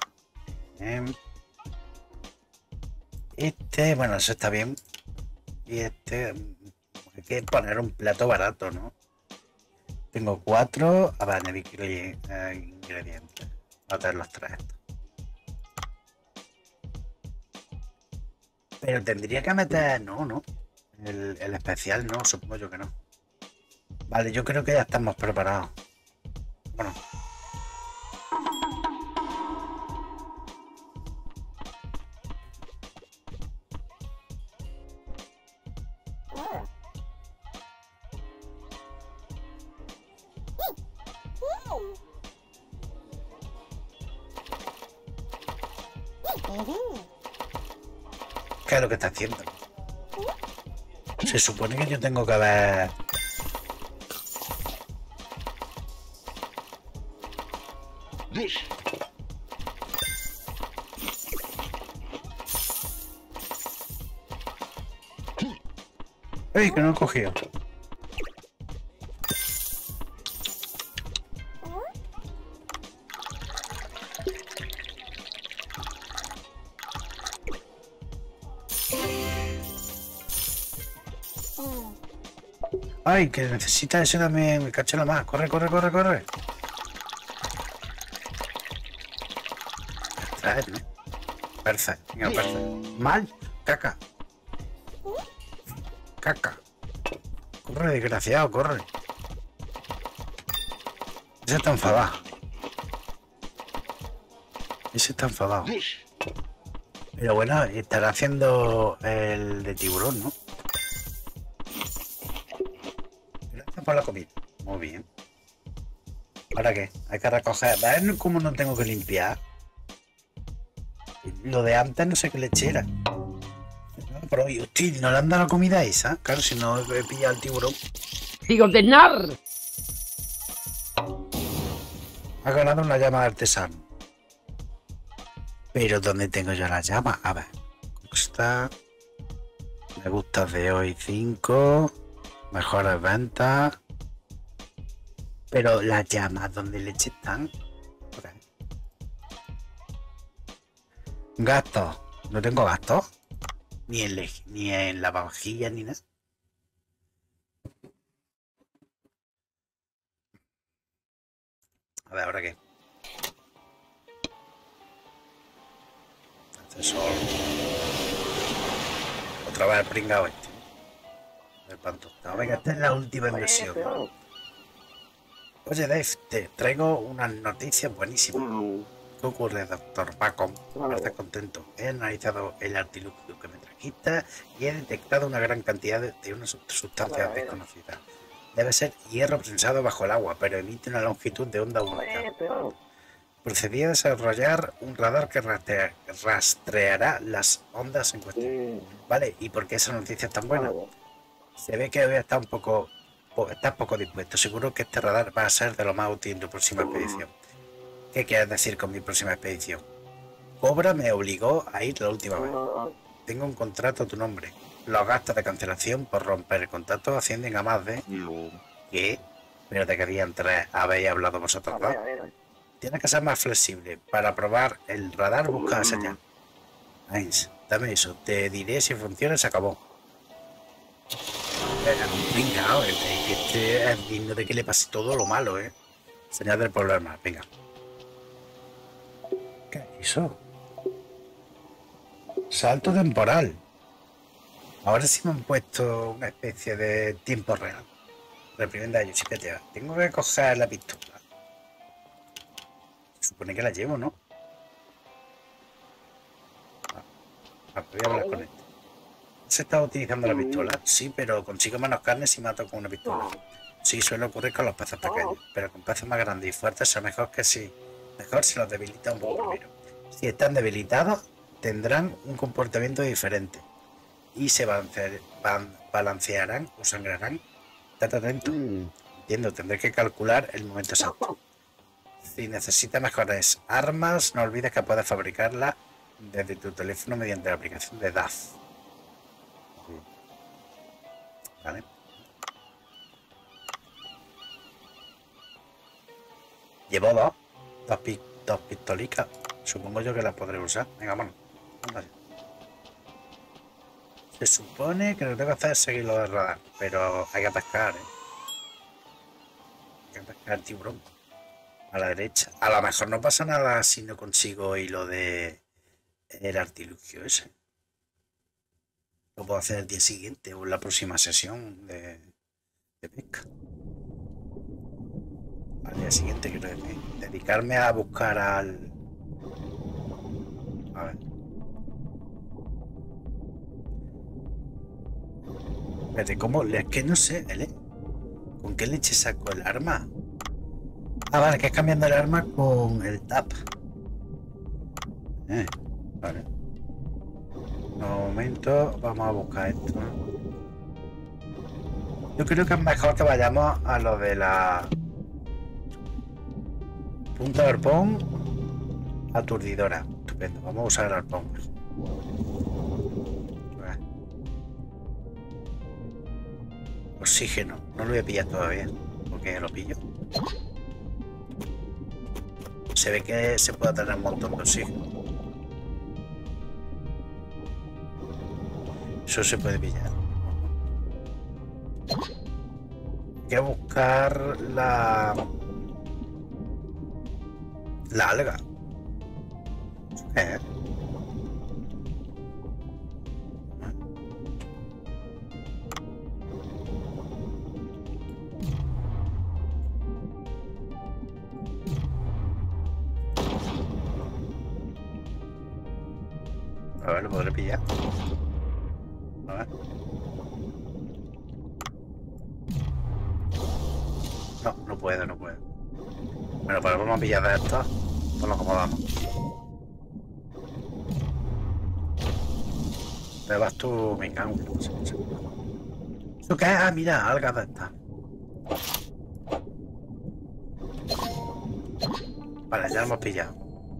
S1: Este, bueno, eso está bien. Y este, hay que poner un plato barato, ¿no? Tengo cuatro. A ver, añadir ingredientes. Voy a tener los tres estos. Pero tendría que meter, no, no. El, el especial no, supongo yo que no. Vale, yo creo que ya estamos preparados. Bueno. ¿Qué es lo que está haciendo? Se supone que yo tengo que ver... ¡Ey, que no he cogido! Ay, que necesita ese también, el cachelo más. Corre, corre, corre, corre. Perfecto, venga, perfecto. Mal. Caca. Caca. Corre, desgraciado, corre. Ese está enfadado. Ese está enfadado. Pero bueno, estará haciendo el de tiburón, ¿no? Gracias por la comida. Muy bien. ¿Ahora qué? Hay que recoger. ¿Ves cómo no tengo que limpiar? Lo de antes no sé qué lechera. No, pero oye, hostia, ¿no le han dado la comida esa? Claro, si no he pillado el tiburón.
S3: ¡Digo de nar!
S1: Ha ganado una llama de artesano. Pero ¿dónde tengo yo la llama? A ver. Está. Me gusta de hoy cinco. Mejores ventas. Pero las llamas, ¿dónde leche están? Okay. Gastos. No tengo gastos. Ni en, le ni en la vajilla ni nada. A ver, ¿ahora qué? Acceso. Otra vez el pringao este. El pan tostado. Venga, esta es la última inversión. Oye, Dave, te traigo unas noticias buenísimas. ¿Qué ocurre, doctor Bacon? Estás contento. He analizado el artilugio que me trajiste y he detectado una gran cantidad de, de una sustancia desconocida. Debe ser hierro prensado bajo el agua, pero emite una longitud de onda única. Procedí a desarrollar un radar que rastre, rastreará las ondas en cuestión. Vale, ¿y por qué esa noticia es tan buena? Se ve que hoy está un poco, estás poco dispuesto. Seguro que este radar va a ser de lo más útil en tu próxima expedición. ¿Qué quieres decir con mi próxima expedición? Cobra me obligó a ir la última vez. Tengo un contrato a tu nombre. Los gastos de cancelación por romper el contrato ascienden a más de... ¿Qué? ¿Pero de qué diantres habéis hablado vosotros dos? Tienes que ser más flexible. Para probar el radar busca señal. Heinz, dame eso. Te diré si funciona y se acabó. Venga, este es digno de que le pase todo lo malo, ¿eh? Señal del problema, venga. ¿Qué es eso? Salto temporal. Ahora sí me han puesto una especie de tiempo real. Reprimenda a ellos y petea. Tengo que coger la pistola. Se supone que la llevo, ¿no? Ah, voy a hablar con este. ¿Se está utilizando la pistola? Sí, pero consigo menos carne si mato con una pistola. Sí, suele ocurrir con los peces pequeños, pero con peces más grandes y fuertes es mejor que si... Mejor si los debilita un poco primero. Si están debilitados, tendrán un comportamiento diferente y se balancearán o sangrarán. Estate atento. Entiendo, tendré que calcular el momento exacto. Si necesitas mejores armas, no olvides que puedes fabricarlas desde tu teléfono mediante la aplicación de D A F. Vale. Llevo dos, dos, pi dos pistolicas. Supongo yo que las podré usar. Venga, vámonos. Vamos. Se supone que lo que tengo que hacer es seguir lo del radar, pero hay que pescar, ¿eh? Hay que pescar el tiburón. A la derecha. A lo mejor no pasa nada si no consigo hilo de el artilugio ese. Lo puedo hacer el día siguiente o en la próxima sesión de, de pesca. Al día siguiente quiero decir, dedicarme a buscar al... A ver. Espérate, ¿cómo? Es que no sé, ¿eh? ¿Con qué leche saco el arma? Ah, vale, que es cambiando el arma con el tap. Eh, vale. Un momento, vamos a buscar esto. Yo creo que es mejor que vayamos a lo de la punta de arpón aturdidora. Estupendo, vamos a usar el arpón. Oxígeno, no lo voy a pillar todavía, porque lo pillo. Se ve que se puede tener un montón de oxígeno. Eso se puede pillar. Hay que buscar la... La alga. ¿Qué es? A ver, lo podré pillar. A ver. No, no puedo, no puedo. Bueno, pues vamos a pillar de estos. Pues lo acomodamos. Te vas tú, me cago en... ¿Eso qué es? Ah, mira, algas de estas. Vale, ya lo hemos pillado.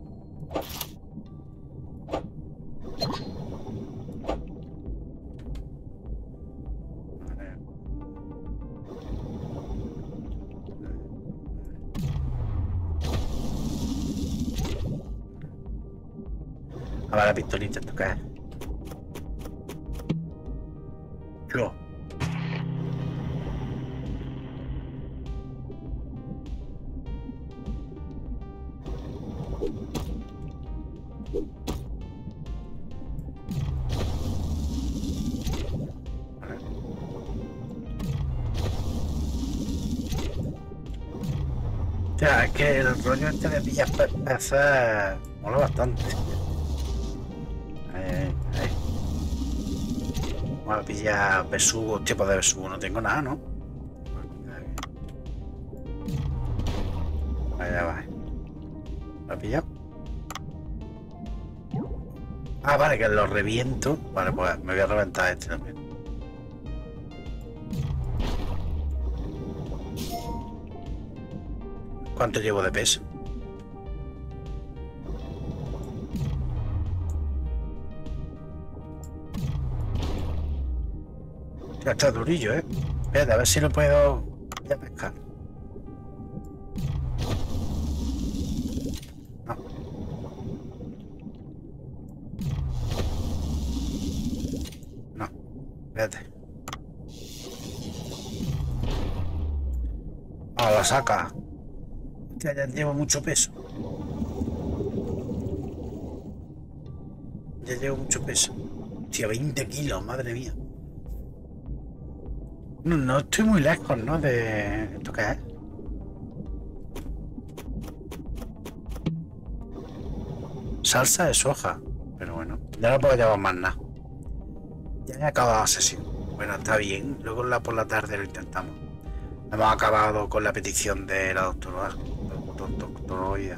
S1: A ver, la pistolita, ¿esto qué es? Yo. Vale. O sea, es que el rollo este de pillar pe peces mola bastante. Vamos a pillar besugo, tipo de besugo, no tengo nada, ¿no? Allá va. ¿Lo has pillado? Ah, vale, que lo reviento. Vale, pues me voy a reventar este también. ¿Cuánto llevo de peso? Ya está durillo, ¿eh? Espérate, a ver si lo puedo ya pescar. No. No. Espérate. Ah, la saca. Hostia, ya llevo mucho peso. Ya llevo mucho peso. Hostia, veinte kilos, madre mía. No, no estoy muy lejos, ¿no? De... ¿Esto qué es? Salsa de soja. Pero bueno, ya no puedo llevar más nada. Ya he acabado la sesión. Bueno, está bien. Luego la, por la tarde lo intentamos. Hemos acabado con la petición de la doctora. Doctoroida.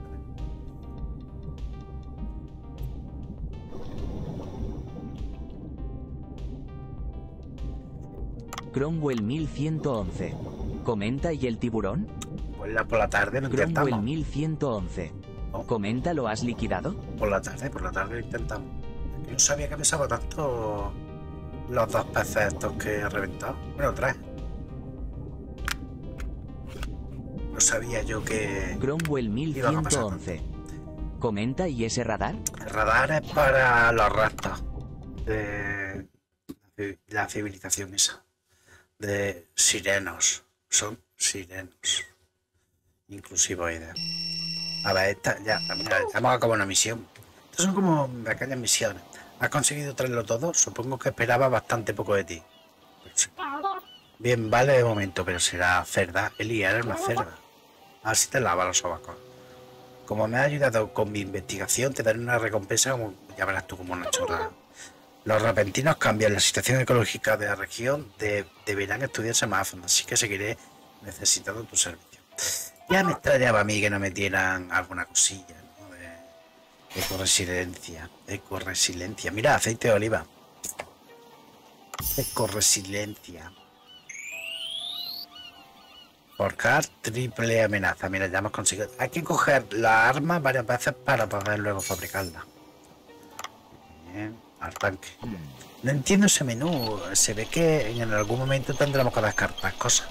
S2: Cromwell mil ciento once. ¿Comenta y el tiburón?
S1: Pues la, por la tarde lo
S2: Cromwell
S1: intentamos.
S2: mil ciento once.
S1: ¿No?
S2: ¿Comenta lo has liquidado?
S1: Por la tarde, por la tarde lo intentamos. Yo no sabía que pesaba tanto los dos peces estos que he reventado. Bueno, tres. No sabía yo que...
S2: Cromwell mil ciento once. ¿Comenta y ese radar?
S1: El radar es para los restos de la civilización esa. De sirenos. Son sirenos. Inclusivoides. A ver, esta ya, mira, hemos acabado una misión. Estas son como pequeñas misiones. ¿Has conseguido traerlo todo? Supongo que esperaba bastante poco de ti. Bien, vale de momento, pero será cerda. Eli, eres una cerda. A ver si te lava los sobacos. Como me has ayudado con mi investigación, te daré una recompensa como... Ya verás tú como una chorrada. Los repentinos cambios en la situación ecológica de la región de, deberán estudiarse más a fondo, así que seguiré necesitando tu servicio. Ya me extrañaba a mí que no metieran alguna cosilla, ¿no? De ecoresiliencia. Ecoresiliencia. Mira, aceite de oliva. Ecoresiliencia. Forjar triple amenaza. Mira, ya hemos conseguido. Hay que coger la arma varias veces para poder luego fabricarla. Bien. Al tanque. No entiendo ese menú. Se ve que en algún momento tendremos que descartar cosas.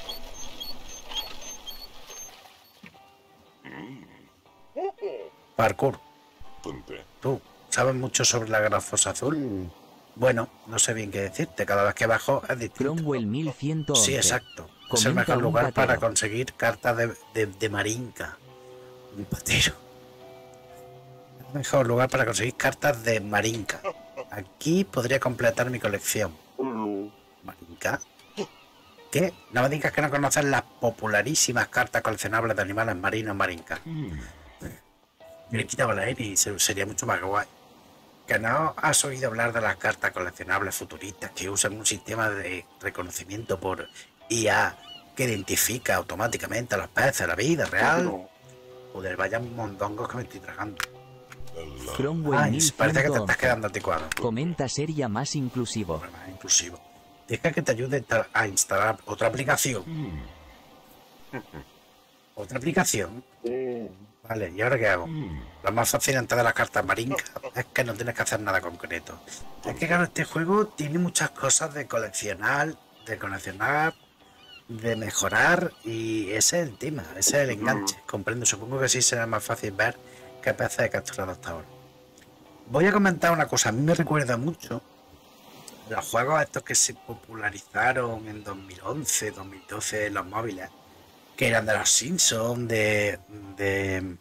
S1: Parkour. Tú, ¿sabes mucho sobre la grafosa azul? Bueno, no sé bien qué decirte. Cada vez que bajo es distinto.
S2: Cromwell mil ciento once.
S1: Sí, exacto. Es el mejor lugar para conseguir cartas de, de, de Marinka. Un patero. Es el mejor lugar para conseguir cartas de Marinka. Aquí podría completar mi colección. ¿Marinka? ¿Qué? No me digas que no conoces las popularísimas cartas coleccionables de animales marinos Marinka. Yo le quitaba la N y sería mucho más guay. ¿Que no has oído hablar de las cartas coleccionables futuristas que usan un sistema de reconocimiento por I A que identifica automáticamente a los peces de la vida real? Joder, vaya mondongos que me estoy tragando.
S2: Cromwell
S1: Ay, parece que te estás
S2: mil ciento once.
S1: quedando anticuado.
S2: Comenta sería más inclusivo.
S1: Bueno, más inclusivo. Deja que te ayude a instalar otra aplicación. ¿Otra aplicación? Vale, ¿y ahora qué hago? Lo más fascinante de las cartas marincas es que no tienes que hacer nada concreto. Es que claro, este juego tiene muchas cosas de coleccionar, de coleccionar, de mejorar, y ese es el tema, ese es el enganche. Comprendo, supongo que sí será más fácil ver qué peces he capturado hasta ahora. Voy a comentar una cosa, a mí me recuerda mucho los juegos estos que se popularizaron en dos mil once, dos mil doce en los móviles, que eran de los Simpsons, de, de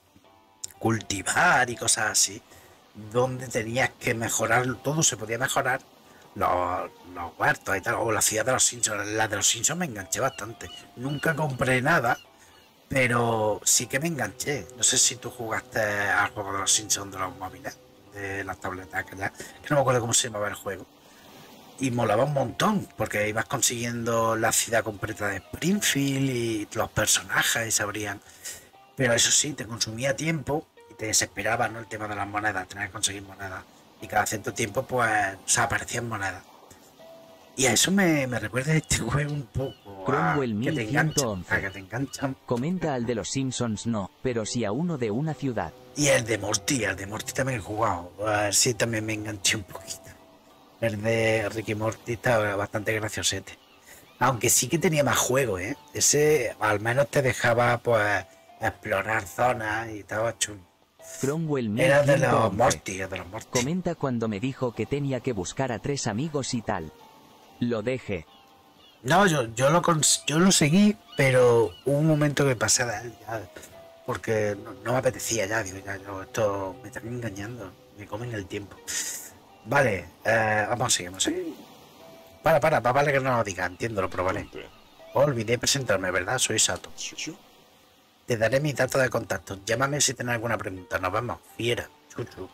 S1: cultivar y cosas así, donde tenías que mejorar, todo se podía mejorar, los, los huertos y tal, o la ciudad de los Simpsons. La de los Simpsons me enganché bastante. Nunca compré nada, pero sí que me enganché. No sé si tú jugaste al juego de los Simpsons de los móviles, de las tabletas, que, ya, que no me acuerdo cómo se llamaba el juego. Y molaba un montón, porque ibas consiguiendo la ciudad completa de Springfield y los personajes y se abrían. Pero eso sí, te consumía tiempo y te desesperaba, ¿no? El tema de las monedas, tener que conseguir monedas. Y cada cierto tiempo, pues, o sea, aparecían monedas. Y a eso me, me recuerda este juego un poco.
S2: Cromwell
S1: A que te
S2: mil ciento
S1: enganchan,
S2: once.
S1: a que te enganchan.
S2: Comenta al de los Simpsons no, pero sí a uno de una ciudad.
S1: Y el de Morty, el de Morty también he jugado. A ver, sí, también me enganché un poquito. El de Ricky Morty estaba bastante graciosete. Aunque sí que tenía más juego, ¿eh? Ese al menos te dejaba, pues, explorar zonas y estaba chulo.
S2: Cromwell
S1: Era de
S2: mil ciento
S1: los
S2: once.
S1: Morty, de los Morty.
S2: Comenta cuando me dijo que tenía que buscar a tres amigos y tal. Lo dejé.
S1: No, yo, yo, lo cons yo lo seguí, pero hubo un momento que pasé de él ya, porque no, no me apetecía ya, digo, ya, yo, esto me están engañando, me comen el tiempo. Vale, eh, vamos a seguir, vamos a seguir. Para, para, para, vale que no lo diga, entiéndolo, pero vale. Olvidé presentarme, ¿verdad? Soy Sato. Te daré mis datos de contacto. Llámame si tienes alguna pregunta. Nos vemos. Fiera. Chuchu.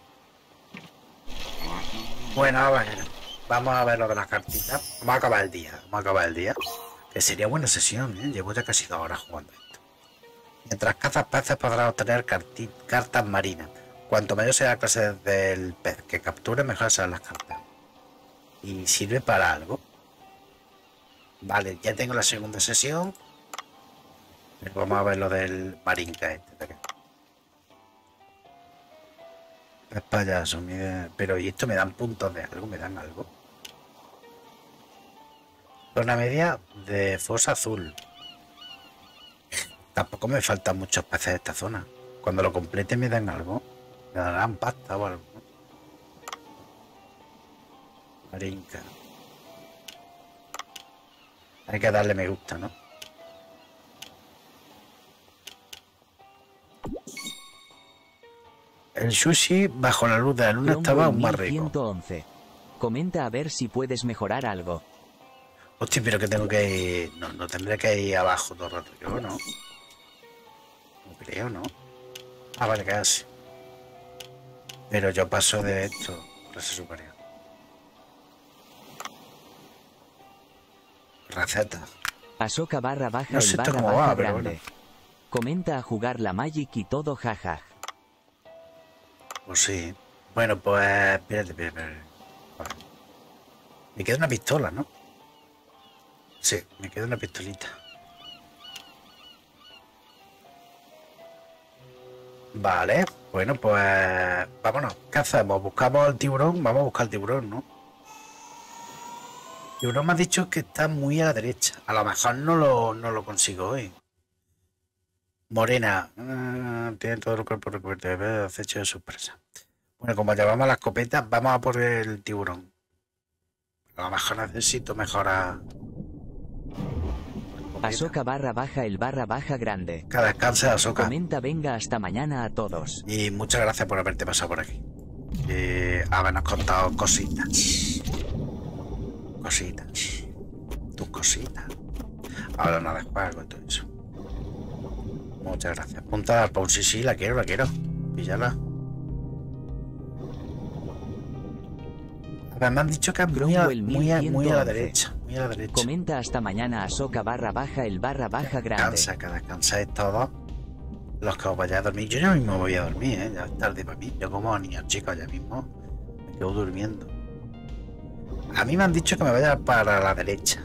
S1: Bueno, a ver. Vamos a ver lo de las cartitas. Vamos a acabar el día. Vamos a acabar el día. Que sería buena sesión, ¿eh? Llevo ya casi dos horas jugando esto. Mientras cazas peces podrás obtener cartas marinas. Cuanto mayor sea la clase del pez que capture, mejor serán las cartas. ¿Y sirve para algo? Vale, ya tengo la segunda sesión. Pero vamos a ver lo del marinca este de acá. Es payaso, mire. Pero ¿y esto me dan puntos de algo? ¿Me dan algo? Zona media de fosa azul. Tampoco me faltan muchos peces de esta zona. Cuando lo complete me dan algo. Me darán pasta o algo. Marinca. Hay que darle me gusta, ¿no? El sushi bajo la luz de la luna estaba aún más rico.
S2: ciento once. Comenta a ver si puedes mejorar algo.
S1: Hostia, pero que tengo que ir... No, no tendré que ir abajo todo el rato. Yo no. No creo, ¿no? Ah, vale, casi. Pero yo paso de esto. Clase superior. Receta.
S2: Ahsoka barra baja
S1: No sé
S2: el
S1: esto
S2: barra
S1: cómo
S2: baja
S1: va, pero
S2: grande.
S1: bueno.
S2: Comenta a jugar la Magic y todo jaja.
S1: Pues sí. Bueno, pues... Espérate, espérate, espérate. Vale. Me queda una pistola, ¿no? Sí, me queda una pistolita. Vale, bueno, pues... Vámonos. ¿Qué hacemos? ¿Buscamos el tiburón? Vamos a buscar el tiburón, ¿no? El tiburón me ha dicho que está muy a la derecha. A lo mejor no lo, no lo consigo hoy. Morena. Uh, tiene todo el cuerpo recubierto de acecho de sorpresa. Bueno, como llevamos la escopeta, vamos a por el tiburón. A lo mejor necesito mejorar.
S2: Ahsoka barra baja el barra baja grande.
S1: Que descanse, Ahsoka.
S2: Comenta venga hasta mañana a todos.
S1: Y muchas gracias por haberte pasado por aquí. Y habernos contado cositas. Cositas. Tus cositas. Ahora nada de juego y todo eso. Muchas gracias. Punta al Paul, sí, sí, la quiero, la quiero. Píllala. Me han dicho que es muy a, muy, a, muy a la derecha. Muy a la derecha.
S2: Comenta hasta mañana a Soca barra baja el barra baja grande.
S1: Cansa, que descansáis todos los que os vayáis a dormir. Yo ya mismo voy a dormir, ¿eh? Ya es tarde para mí. Yo como niños chicos ya mismo me quedo durmiendo. A mí me han dicho que me vaya para la derecha.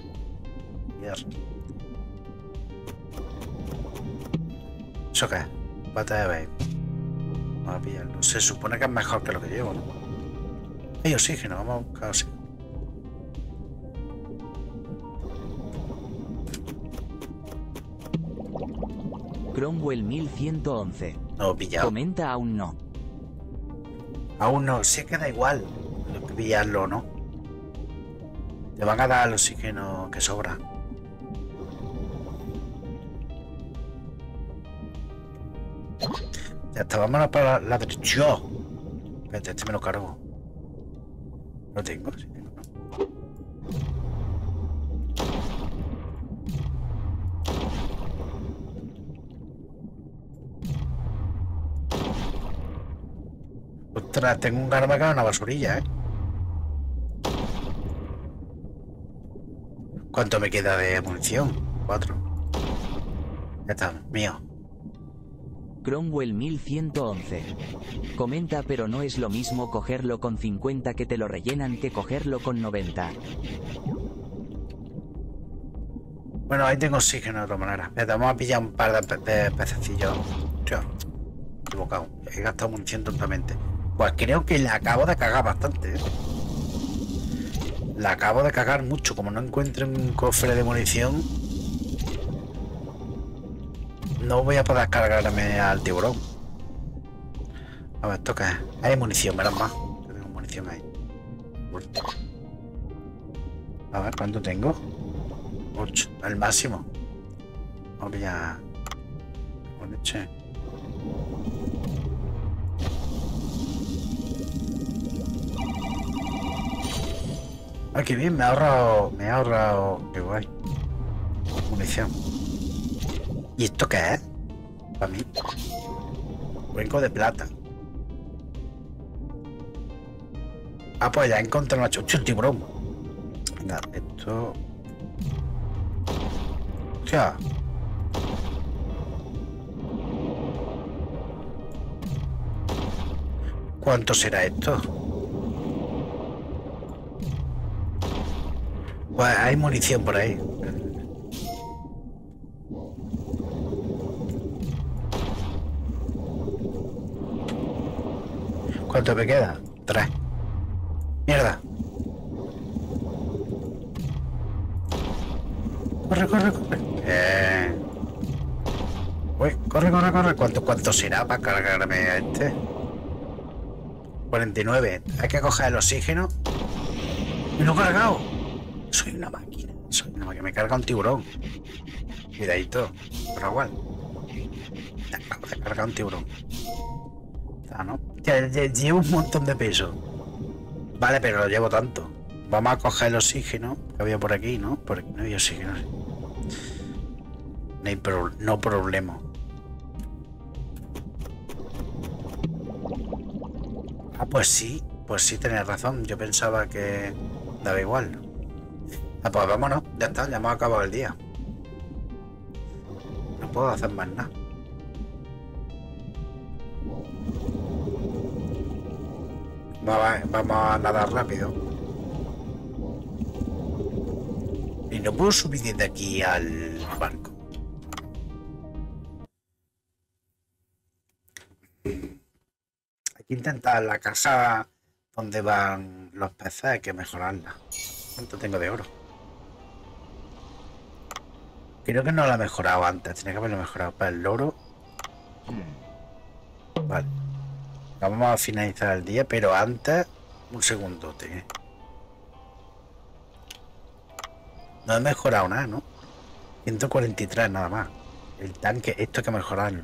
S1: ¿Eso qué es? Bata de babe. Vamos a pillarlo. Se supone que es mejor que lo que llevo, ¿no? Hay oxígeno, vamos a buscar oxígeno.
S2: Cromwell mil ciento once.
S1: No, pillado.
S2: Comenta aún no.
S1: Aún no, sí que da igual pillarlo o no. Te van a dar el oxígeno que sobra. Ya está, vámonos para la derecha. Espérate, este me lo cargo. Lo tengo, sí tengo, ¿no? Ostras, tengo un arma que es una basurilla, ¿eh? ¿Cuánto me queda de munición? Cuatro. Ya está, mío.
S2: Cromwell mil ciento once. Comenta, pero no es lo mismo cogerlo con cincuenta que te lo rellenan que cogerlo con noventa.
S1: Bueno, ahí tengo oxígeno de otra manera. Espérate, vamos a pillar un par de, pe de pececillos. Tío, equivocado. He gastado munición totalmente. Pues creo que la acabo de cagar bastante, ¿eh? La acabo de cagar mucho. Como no encuentro un cofre de munición, no voy a poder cargarme al tiburón. A ver, toca. Hay munición, menos más. Yo tengo munición ahí. A ver, ¿cuánto tengo? ocho, el máximo. Vamos a pillar. Con leche. Ah, qué bien, me ha ahorrado. Me ha ahorrado. Qué guay. Munición. ¿Y esto qué es? Para mí. Cuenco de plata. Ah, pues ya encontré una chucha, el tiburón. Venga, esto. Hostia. ¿Cuánto será esto? Pues hay munición por ahí. ¿Cuánto me queda? Tres. Mierda. Corre, corre, corre. Eh. Uy, corre, corre, corre. ¿Cuánto, cuánto será para cargarme a este? cuarenta y nueve. Hay que coger el oxígeno. ¡Me lo he cargado! Soy una máquina. Soy una máquina. Me carga un tiburón. Cuidadito. Pero igual. Me acabo de cargar un tiburón. Ah, ¿no? Ya, ya, llevo un montón de peso. Vale, pero lo llevo tanto. Vamos a coger el oxígeno que había por aquí, ¿no? Por aquí no hay oxígeno. No hay pro, no problema. Ah, pues sí. Pues sí, tenés razón. Yo pensaba que daba igual. Ah, pues vámonos. Ya está, ya hemos acabado el día. No puedo hacer más nada. Vamos a nadar rápido. Y no puedo subir desde aquí al barco. Hay que intentar la casa donde van los peces, hay que mejorarla. ¿Cuánto tengo de oro? Creo que no la he mejorado antes. Tenía que haberlo mejorado para el oro. Vale. Vamos a finalizar el día, pero antes, un segundote. No he mejorado nada, ¿no? ciento cuarenta y tres nada más. El tanque, esto hay que mejorarlo.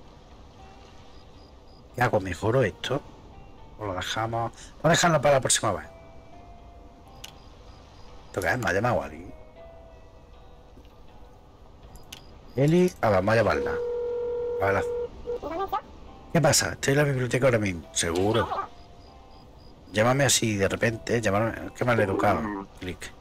S1: ¿Qué hago? ¿Mejoro esto? ¿O lo dejamos? Vamos a dejarlo para la próxima vez. ¿Esto qué es? ¿Me ha llamado alguien? Eli, ah, vamos a llamarla. A ver, ¿qué pasa? Estoy en la biblioteca ahora mismo. Seguro. Llámame así de repente, llámame, qué mal educado. Clic.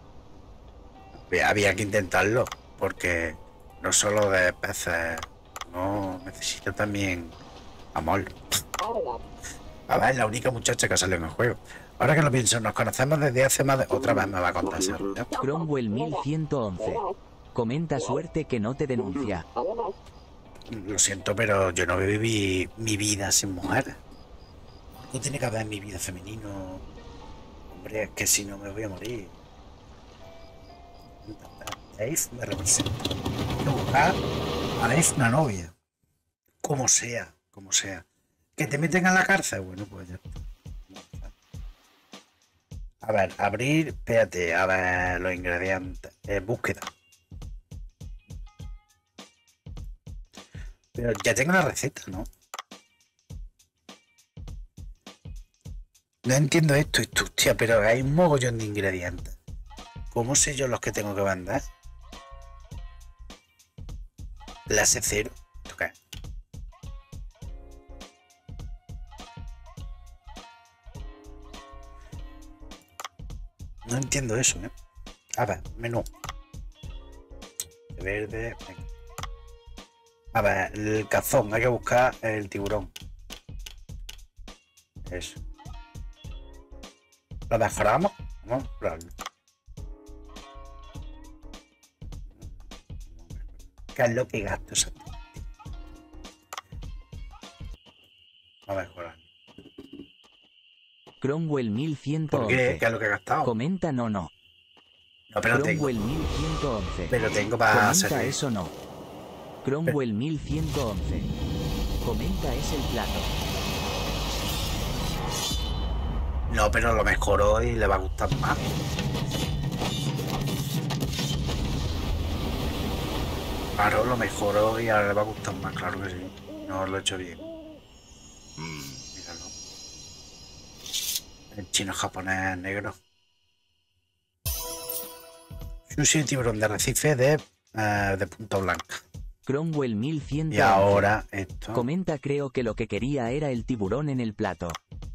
S1: Había que intentarlo, porque no solo de peces, no necesito también amor. A ver, es la única muchacha que salió en el juego. Ahora que lo pienso, nos conocemos desde hace más de... Otra vez me va a contar ese rollo.
S2: Cromwell mil ciento once. Comenta suerte que no te denuncia.
S1: Lo siento, pero yo no viví mi vida sin mujeres. No tiene que haber en mi vida femenino. Hombre, es que si no me voy a morir. Dave me representa. Tengo que buscar a Dave una novia. Como sea, como sea. ¿Que te meten a la cárcel? Bueno, pues ya está. A ver, abrir, espérate, a ver los ingredientes. Eh, búsqueda. Pero ya tengo la receta, ¿no? No entiendo esto, esto, hostia, pero hay un mogollón de ingredientes. ¿Cómo sé yo los que tengo que mandar? Clase cero. ¿Esto qué es? No entiendo eso, ¿eh? A ver, menú. Verde. Venga. A ver, el cazón. Hay que buscar el tiburón. Eso. ¿Lo mejoramos? Vamos a probarlo. ¿Qué es lo que gasto exactamente? Vamos a mejorar.
S2: Cromwell mil ciento once.
S1: ¿Por qué? ¿Qué es lo que he gastado?
S2: Comenta no, no.
S1: No, pero tengo.
S2: Cromwell mil ciento once.
S1: Pero tengo para
S2: Comenta
S1: hacer
S2: eso no. Cromwell mil ciento once. Comenta es el plato.
S1: No, pero lo mejoró y le va a gustar más. Claro, lo mejoró y ahora le va a gustar más, claro que sí. No lo he hecho bien. Míralo. El chino japonés negro. Sushi tiburón de arrecife de, uh, de punta blanca.
S2: Cromwell mil ciento once.
S1: Y ahora esto.
S2: Comenta creo que lo que quería era el tiburón en el plato.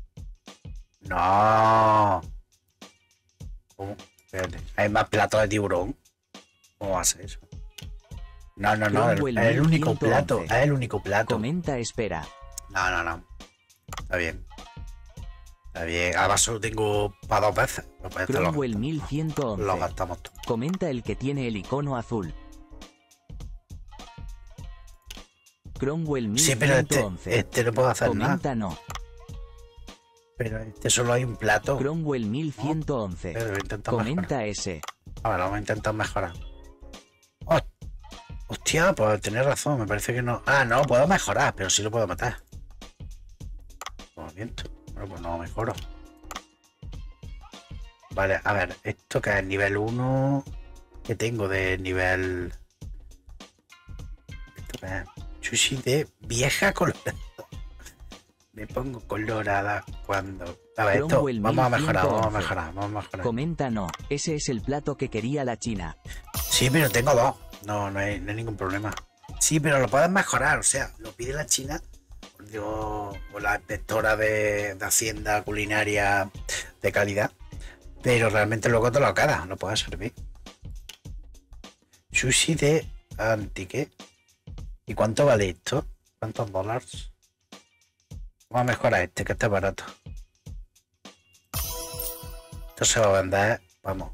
S1: No. ¿Cómo? Espérate. ¿Hay más platos de tiburón? ¿Cómo va a ser eso? No, no, no.
S2: Cromwell
S1: Es el único
S2: mil ciento once.
S1: plato. Es el único plato.
S2: Comenta espera.
S1: No, no, no. Está bien. Está bien. Ahora solo tengo para dos veces. Dos veces
S2: Cromwell
S1: lo,
S2: mil ciento once.
S1: lo gastamos todo.
S2: Comenta el que tiene el icono azul. Cromwell mil ciento once.
S1: Sí, pero este, este no puedo hacer
S2: Comenta
S1: nada.
S2: no.
S1: Pero este solo hay un plato.
S2: Cromwell mil ciento once.
S1: Pero voy a intentar
S2: Comenta
S1: mejorar.
S2: ese.
S1: A ver, vamos a intentar mejorar. Oh, hostia, pues tenés razón. Me parece que no. Ah, no, puedo mejorar, pero sí lo puedo matar. Movimiento. Bueno, pues no mejoro. Vale, a ver, esto que es nivel uno. Que tengo de nivel. Esto que es sushi de vieja colorada. Me pongo colorada cuando. A ver, esto.
S2: Cromwell
S1: Vamos a mejorar, vamos a
S2: mil ciento once.
S1: mejorar, vamos a mejorar.
S2: Comenta no. Ese es el plato que quería la China.
S1: Sí, pero tengo dos. No, no hay, no hay ningún problema. Sí, pero lo puedes mejorar. O sea, lo pide la China. Yo, o la inspectora de, de Hacienda Culinaria de calidad. Pero realmente luego te lo queda. Lo puedes servir. Sushi de antique. ¿Y cuánto vale esto? ¿Cuántos dólares? Vamos a mejorar este, que está barato. Esto se va a vender. Vamos.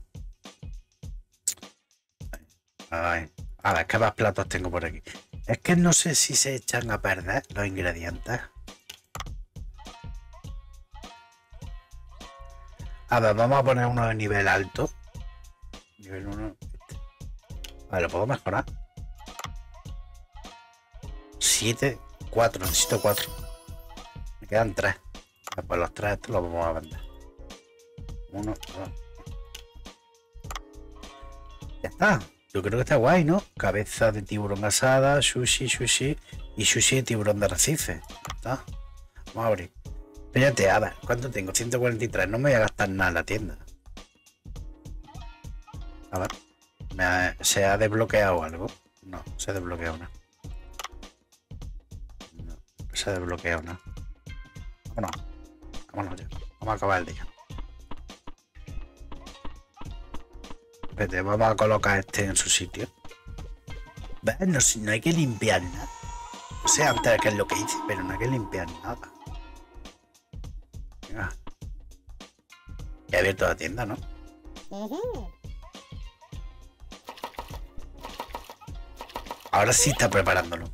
S1: Ay. A ver, ¿qué más platos tengo por aquí? Es que no sé si se echan a perder los ingredientes. A ver, vamos a poner uno de nivel alto. Nivel uno. Vale, lo puedo mejorar. siete, cuatro, necesito cuatro. Me quedan tres. Pues los tres estos los vamos a vender. Uno, dos. Ya está. Yo creo que está guay, ¿no? Cabeza de tiburón asada, sushi, sushi y sushi de tiburón de arrecife. Ya está. Vamos a abrir. Espérate, a ver, ¿cuánto tengo? ciento cuarenta y tres. No me voy a gastar nada en la tienda. A ver. ¿Me ha, ¿Se ha desbloqueado algo? No, se ha desbloqueado nada. No, se ha desbloqueado nada. Vámonos. Vámonos ya. Vámonos. vamos a acabar el día. Vete, vamos a colocar este en su sitio. ¿Ves? No, no hay que limpiar nada. No sé antes qué es lo que hice, pero no hay que limpiar nada. Venga. Ya he abierto la tienda, ¿no? Ahora sí está preparándolo.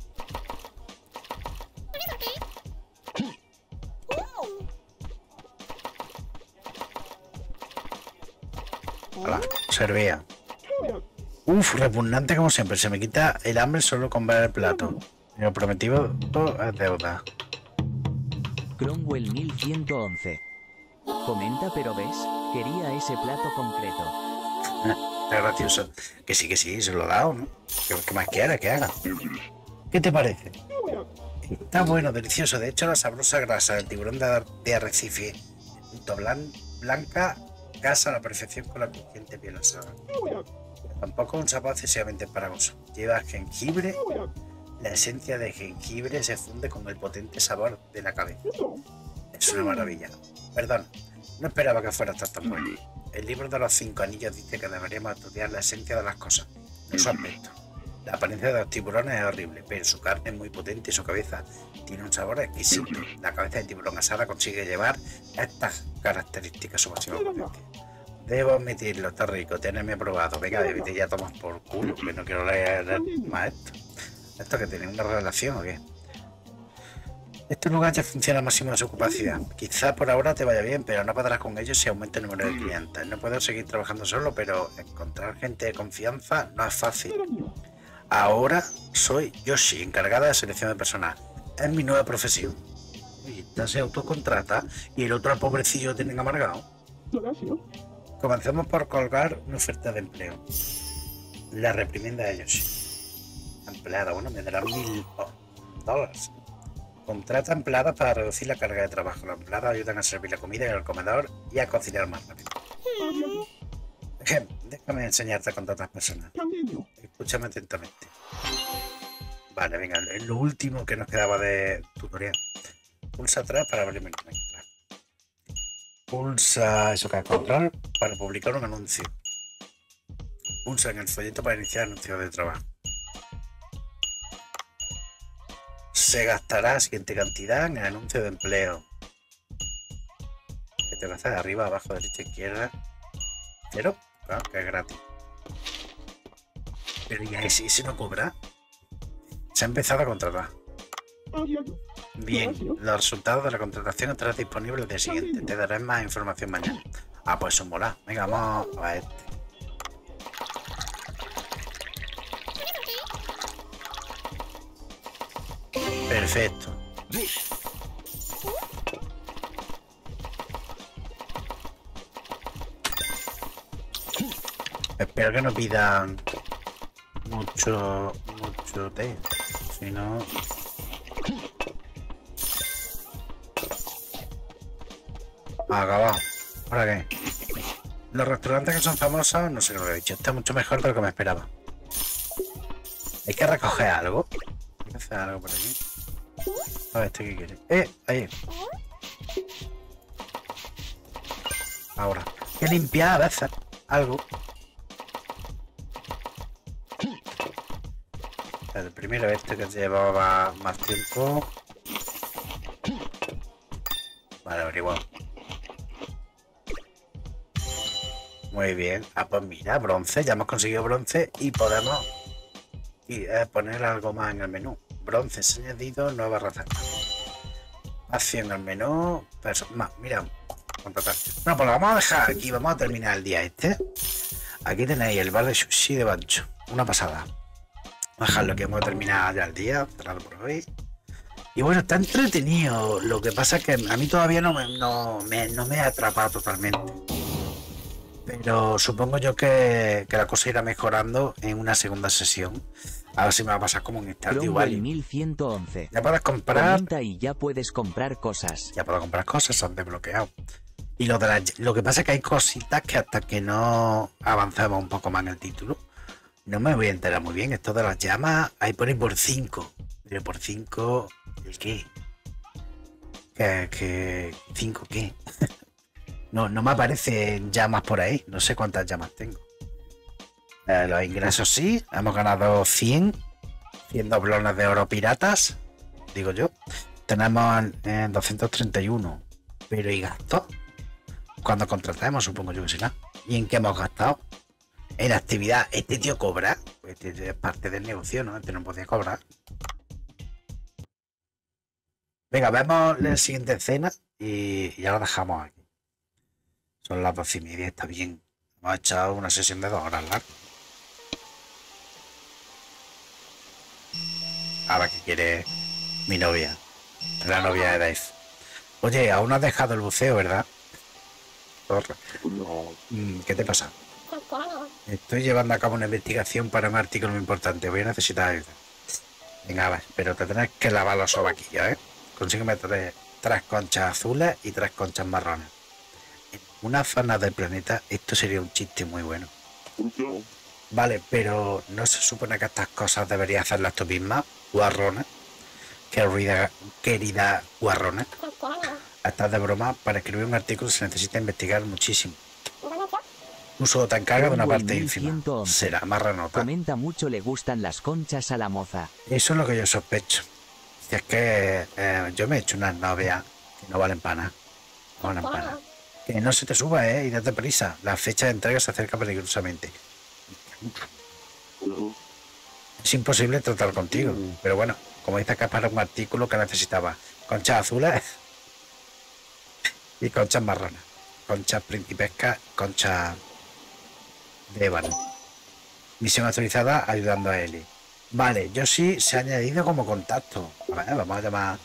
S1: Hola, servía. Uf, repugnante como siempre. Se me quita el hambre solo con ver el plato. Lo prometido es deuda.
S2: Cromwell mil ciento once. Comenta, pero ves, quería ese plato concreto.
S1: Es gracioso. Que sí, que sí, se lo he dado, ¿no? ¿Qué, qué más quiera que haga? ¿Qué te parece? Está bueno, delicioso. De hecho, la sabrosa grasa del tiburón de, de arrecife, punto blan, blanca, casa a la perfección con la crujiente piel asada. Tampoco un sabor excesivamente empalagoso. Lleva jengibre. La esencia de jengibre se funde con el potente sabor de la cabeza. Es una maravilla. Perdón, no esperaba que fuera tan bueno. El libro de los cinco anillos dice que deberíamos estudiar la esencia de las cosas, no su aspecto. La apariencia de los tiburones es horrible, pero su carne es muy potente y su cabeza tiene un sabor exquisito. La cabeza de tiburón asada consigue llevar estas características su máxima potencia. Debo admitirlo, está rico, tenerme aprobado. Venga, bebite ya tomas por culo, que no quiero leer más esto. ¿Esto que tiene una relación o qué? Este lugar ya funciona al máximo de su capacidad. Quizás por ahora te vaya bien, pero no podrás con ellos si aumenta el número de clientes. No puedo seguir trabajando solo, pero encontrar gente de confianza no es fácil. Ahora soy Yoshi, encargada de selección de personal. Es mi nueva profesión. Y esta se autocontrata y el otro pobrecillo lo tienen amargado. Comencemos por colgar una oferta de empleo. La reprimenda de Yoshi. Empleada, bueno, me darán mil dólares. Contrata empleadas para reducir la carga de trabajo. Las empleadas ayudan a servir la comida en el comedor y a cocinar más rápido. Déjame enseñarte a contratar personas. Escúchame atentamente. Vale, venga, es lo último que nos quedaba de tutorial. Pulsa atrás para abrir menú extra. Pulsa eso que es control para publicar un anuncio. Pulsa en el folleto para iniciar anuncios de trabajo. Se gastará la siguiente cantidad en el anuncio de empleo. ¿Qué te pasa? De arriba, abajo, derecha, izquierda. ¿Cero? Claro, que es gratis. Pero ya ese, ese no cobra. Se ha empezado a contratar. Bien, los resultados de la contratación estarán disponibles el día siguiente. Te daré más información mañana. Ah, pues eso mola. Venga, vamos a este. Perfecto. Espero que no pidan mucho, mucho té. Si no... Acabado. ¿Ahora qué? Los restaurantes que son famosos, no sé lo que he dicho. Está mucho mejor de lo que me esperaba. Hay que recoger algo. Hay que hacer algo por aquí. A ver, ¿este qué quiere? ¡Eh! Ahí. Ahora. Hay que limpiar a veces algo. El primero este que llevaba más tiempo. Vale, averiguado. Muy bien. Ah, pues mira, bronce. Ya hemos conseguido bronce y podemos y, eh, poner algo más en el menú. Bronce se ha añadido, nueva receta. Acción al menú. Perso más, mira. Contratar. Bueno, pues lo vamos a dejar aquí. Vamos a terminar el día este. Aquí tenéis el bar de sushi de Bancho. Una pasada. Bajarlo que hemos terminado ya el día. Cerrado por hoy. Y bueno, está entretenido. Lo que pasa es que a mí todavía no me, no me, no me ha atrapado totalmente. Pero supongo yo que, que la cosa irá mejorando en una segunda sesión. A ver si me va a pasar como en Stardew Valley.
S2: mil ciento once.
S1: Ya puedes comprar.
S2: Comenta y ya puedes comprar cosas.
S1: Ya puedo comprar cosas, son desbloqueados. Y lo, de la, lo que pasa es que hay cositas que hasta que no avancemos un poco más en el título, no me voy a enterar muy bien. Esto de las llamas, ahí pone por cinco. Pero por cinco, ¿el qué? ¿Qué? qué ¿cinco qué? No, no me aparecen llamas por ahí. No sé cuántas llamas tengo. Eh, los ingresos sí. Hemos ganado cien. cien doblones de oro piratas. Digo yo. Tenemos eh, doscientos treinta y uno. Pero ¿y gastos? Cuando contratamos, supongo yo que será. ¿Y en qué hemos gastado? En actividad. ¿Este tío cobra? Pues este es parte del negocio, ¿no? Este no podía cobrar. Venga, vemos la siguiente escena y ya lo dejamos aquí. Son las doce y media, está bien. Hemos echado una sesión de dos horas larga. Ahora que quiere mi novia. La novia de Dave. Oye, aún no has dejado el buceo, ¿verdad?
S4: No.
S1: ¿Qué te pasa? Estoy llevando a cabo una investigación para un artículo muy importante. Voy a necesitar ayuda. Venga, va, pero te tendrás que lavar los sobaquillos, ¿eh? Consígueme tres, tres conchas azules y tres conchas marrones. En una zona del planeta esto sería un chiste muy bueno. Vale, pero ¿no se supone que estas cosas deberías hacerlas tú misma, guarrona? Querida, querida guarrona. Estás de broma. Para escribir un artículo se necesita investigar muchísimo. Tú solo te encargas de una parte ínfima. Será marranota.
S2: Comenta mucho le gustan las conchas a la moza.
S1: Eso es lo que yo sospecho. Si es que eh, yo me he hecho unas novias que no valen para nada. No valen para nada. Que no se te suba, ¿eh? Y date prisa. La fecha de entrega se acerca peligrosamente. Es imposible tratar contigo. Pero bueno, como dices que es para un artículo que necesitaba conchas azules y conchas marronas. Conchas principescas, conchas de ébano. Misión autorizada ayudando a Eli. Vale, yo sí se ha añadido como contacto. A ver, vamos a llamar.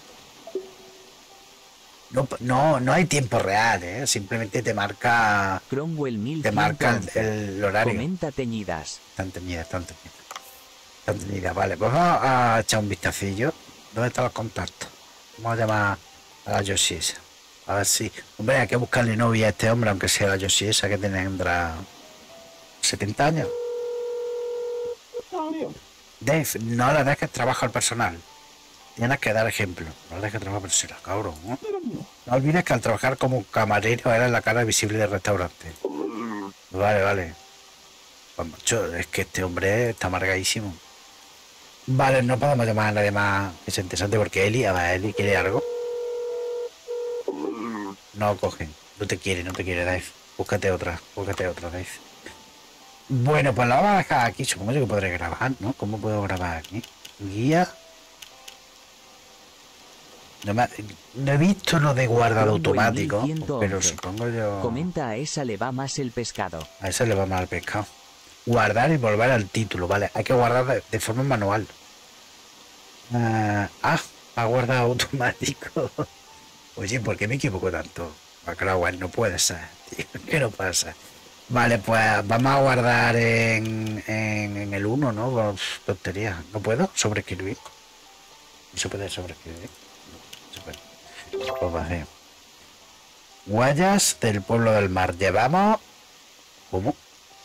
S1: No, no, no hay tiempo real, ¿eh? Simplemente te marca.
S2: Cromwell mil
S1: Te marca el, el horario.
S2: Comenta teñidas.
S1: Están teñidas, están teñidas. Están teñidas, vale. Pues vamos a echar un vistacillo. ¿Dónde están los contactos? Vamos a llamar a la Yoshi esa. A ver si. Hombre, hay que buscarle novia a este hombre, aunque sea la Yoshi esa que tendrá setenta años. Dave, no le dejes trabajo al personal. Tienes que dar ejemplo. No le dejes trabajo al personal, cabrón, ¿no? No olvides que al trabajar como camarero eres la cara visible del restaurante. Vale, vale. Pues macho, es que este hombre está amargadísimo. Vale, no podemos llamar a nadie más que sea interesante porque Eli, a ver, Eli quiere algo. No cogen. No te quiere, no te quiere, Dave. Búscate otra, búscate otra, Dave. Bueno, pues la vamos a dejar aquí. Supongo yo que podré grabar, ¿no? ¿Cómo puedo grabar aquí? Guía. No, me, no he visto lo de guardado automático, pero supongo yo...
S2: Comenta a esa le va más el pescado.
S1: A esa le va más el pescado. Guardar y volver al título, ¿vale? Hay que guardar de, de forma manual. Uh, ah, ha guardado automático. Oye, ¿por qué me equivoco tanto? Macrowell, no puede ser, tío. ¿Qué no pasa? Vale, pues vamos a guardar en, en, en el uno, ¿no? Pues, tontería. ¿No puedo sobreescribir? ¿No se puede sobreescribir? No se puede. Pues vale. Huellas del pueblo del mar. Llevamos... ¿Cómo?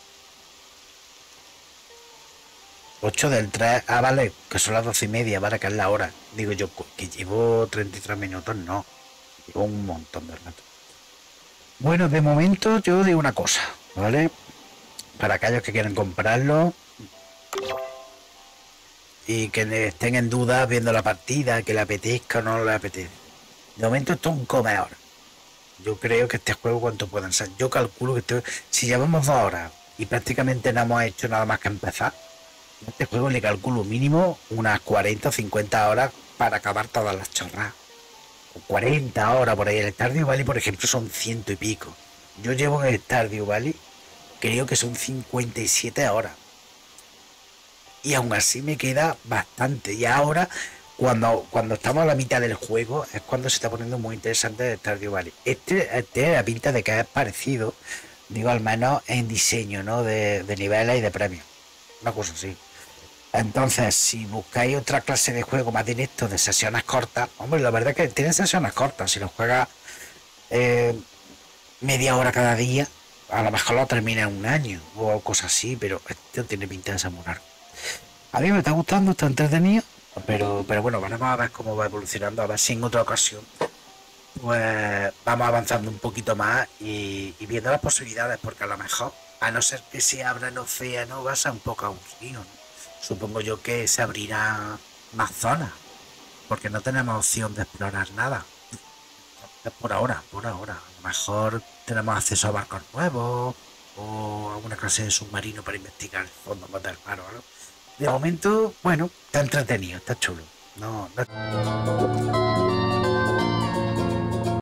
S1: ocho del tres. Ah, vale, que son las doce y media, vale, que es la hora. Digo yo, que llevo treinta y tres minutos, no. Llevo un montón de rato. Bueno, de momento yo digo una cosa, ¿vale? Para aquellos que quieren comprarlo y que estén en duda viendo la partida, que le apetezca o no le apetezca. De momento esto es un comedor. Yo creo que este juego, ¿cuánto pueden ser? Yo calculo que esto, si llevamos dos horas y prácticamente no hemos hecho nada más que empezar, a este juego le calculo mínimo unas cuarenta o cincuenta horas para acabar todas las chorras. cuarenta horas por ahí. El Stardew Valley, por ejemplo, son ciento y pico. Yo llevo en el Stardew Valley, creo que son cincuenta y siete horas. Y aún así me queda bastante. Y ahora, cuando, cuando estamos a la mitad del juego, es cuando se está poniendo muy interesante el Stardew Valley. Este tiene la pinta de que es parecido, digo, al menos en diseño, ¿no? De, de niveles y de premios. Una cosa así. Entonces, si buscáis otra clase de juego más directo, de sesiones cortas, hombre, la verdad es que tienen sesiones cortas. Si lo juegas eh, media hora cada día, a lo mejor lo termina en un año o cosas así, pero esto tiene pinta de samurar. A mí me está gustando, está entretenido, pero, pero bueno, vamos a ver cómo va evolucionando, a ver si en otra ocasión pues vamos avanzando un poquito más y, y viendo las posibilidades, porque a lo mejor, a no ser que se abra el océano, va a ser un poco aburrido, ¿no? Supongo yo que se abrirá más zonas, porque no tenemos opción de explorar nada. Por ahora, por ahora. A lo mejor tenemos acceso a barcos nuevos o alguna clase de submarino para investigar el fondo más del mar o algo. De momento, bueno, está entretenido, está chulo. No, no...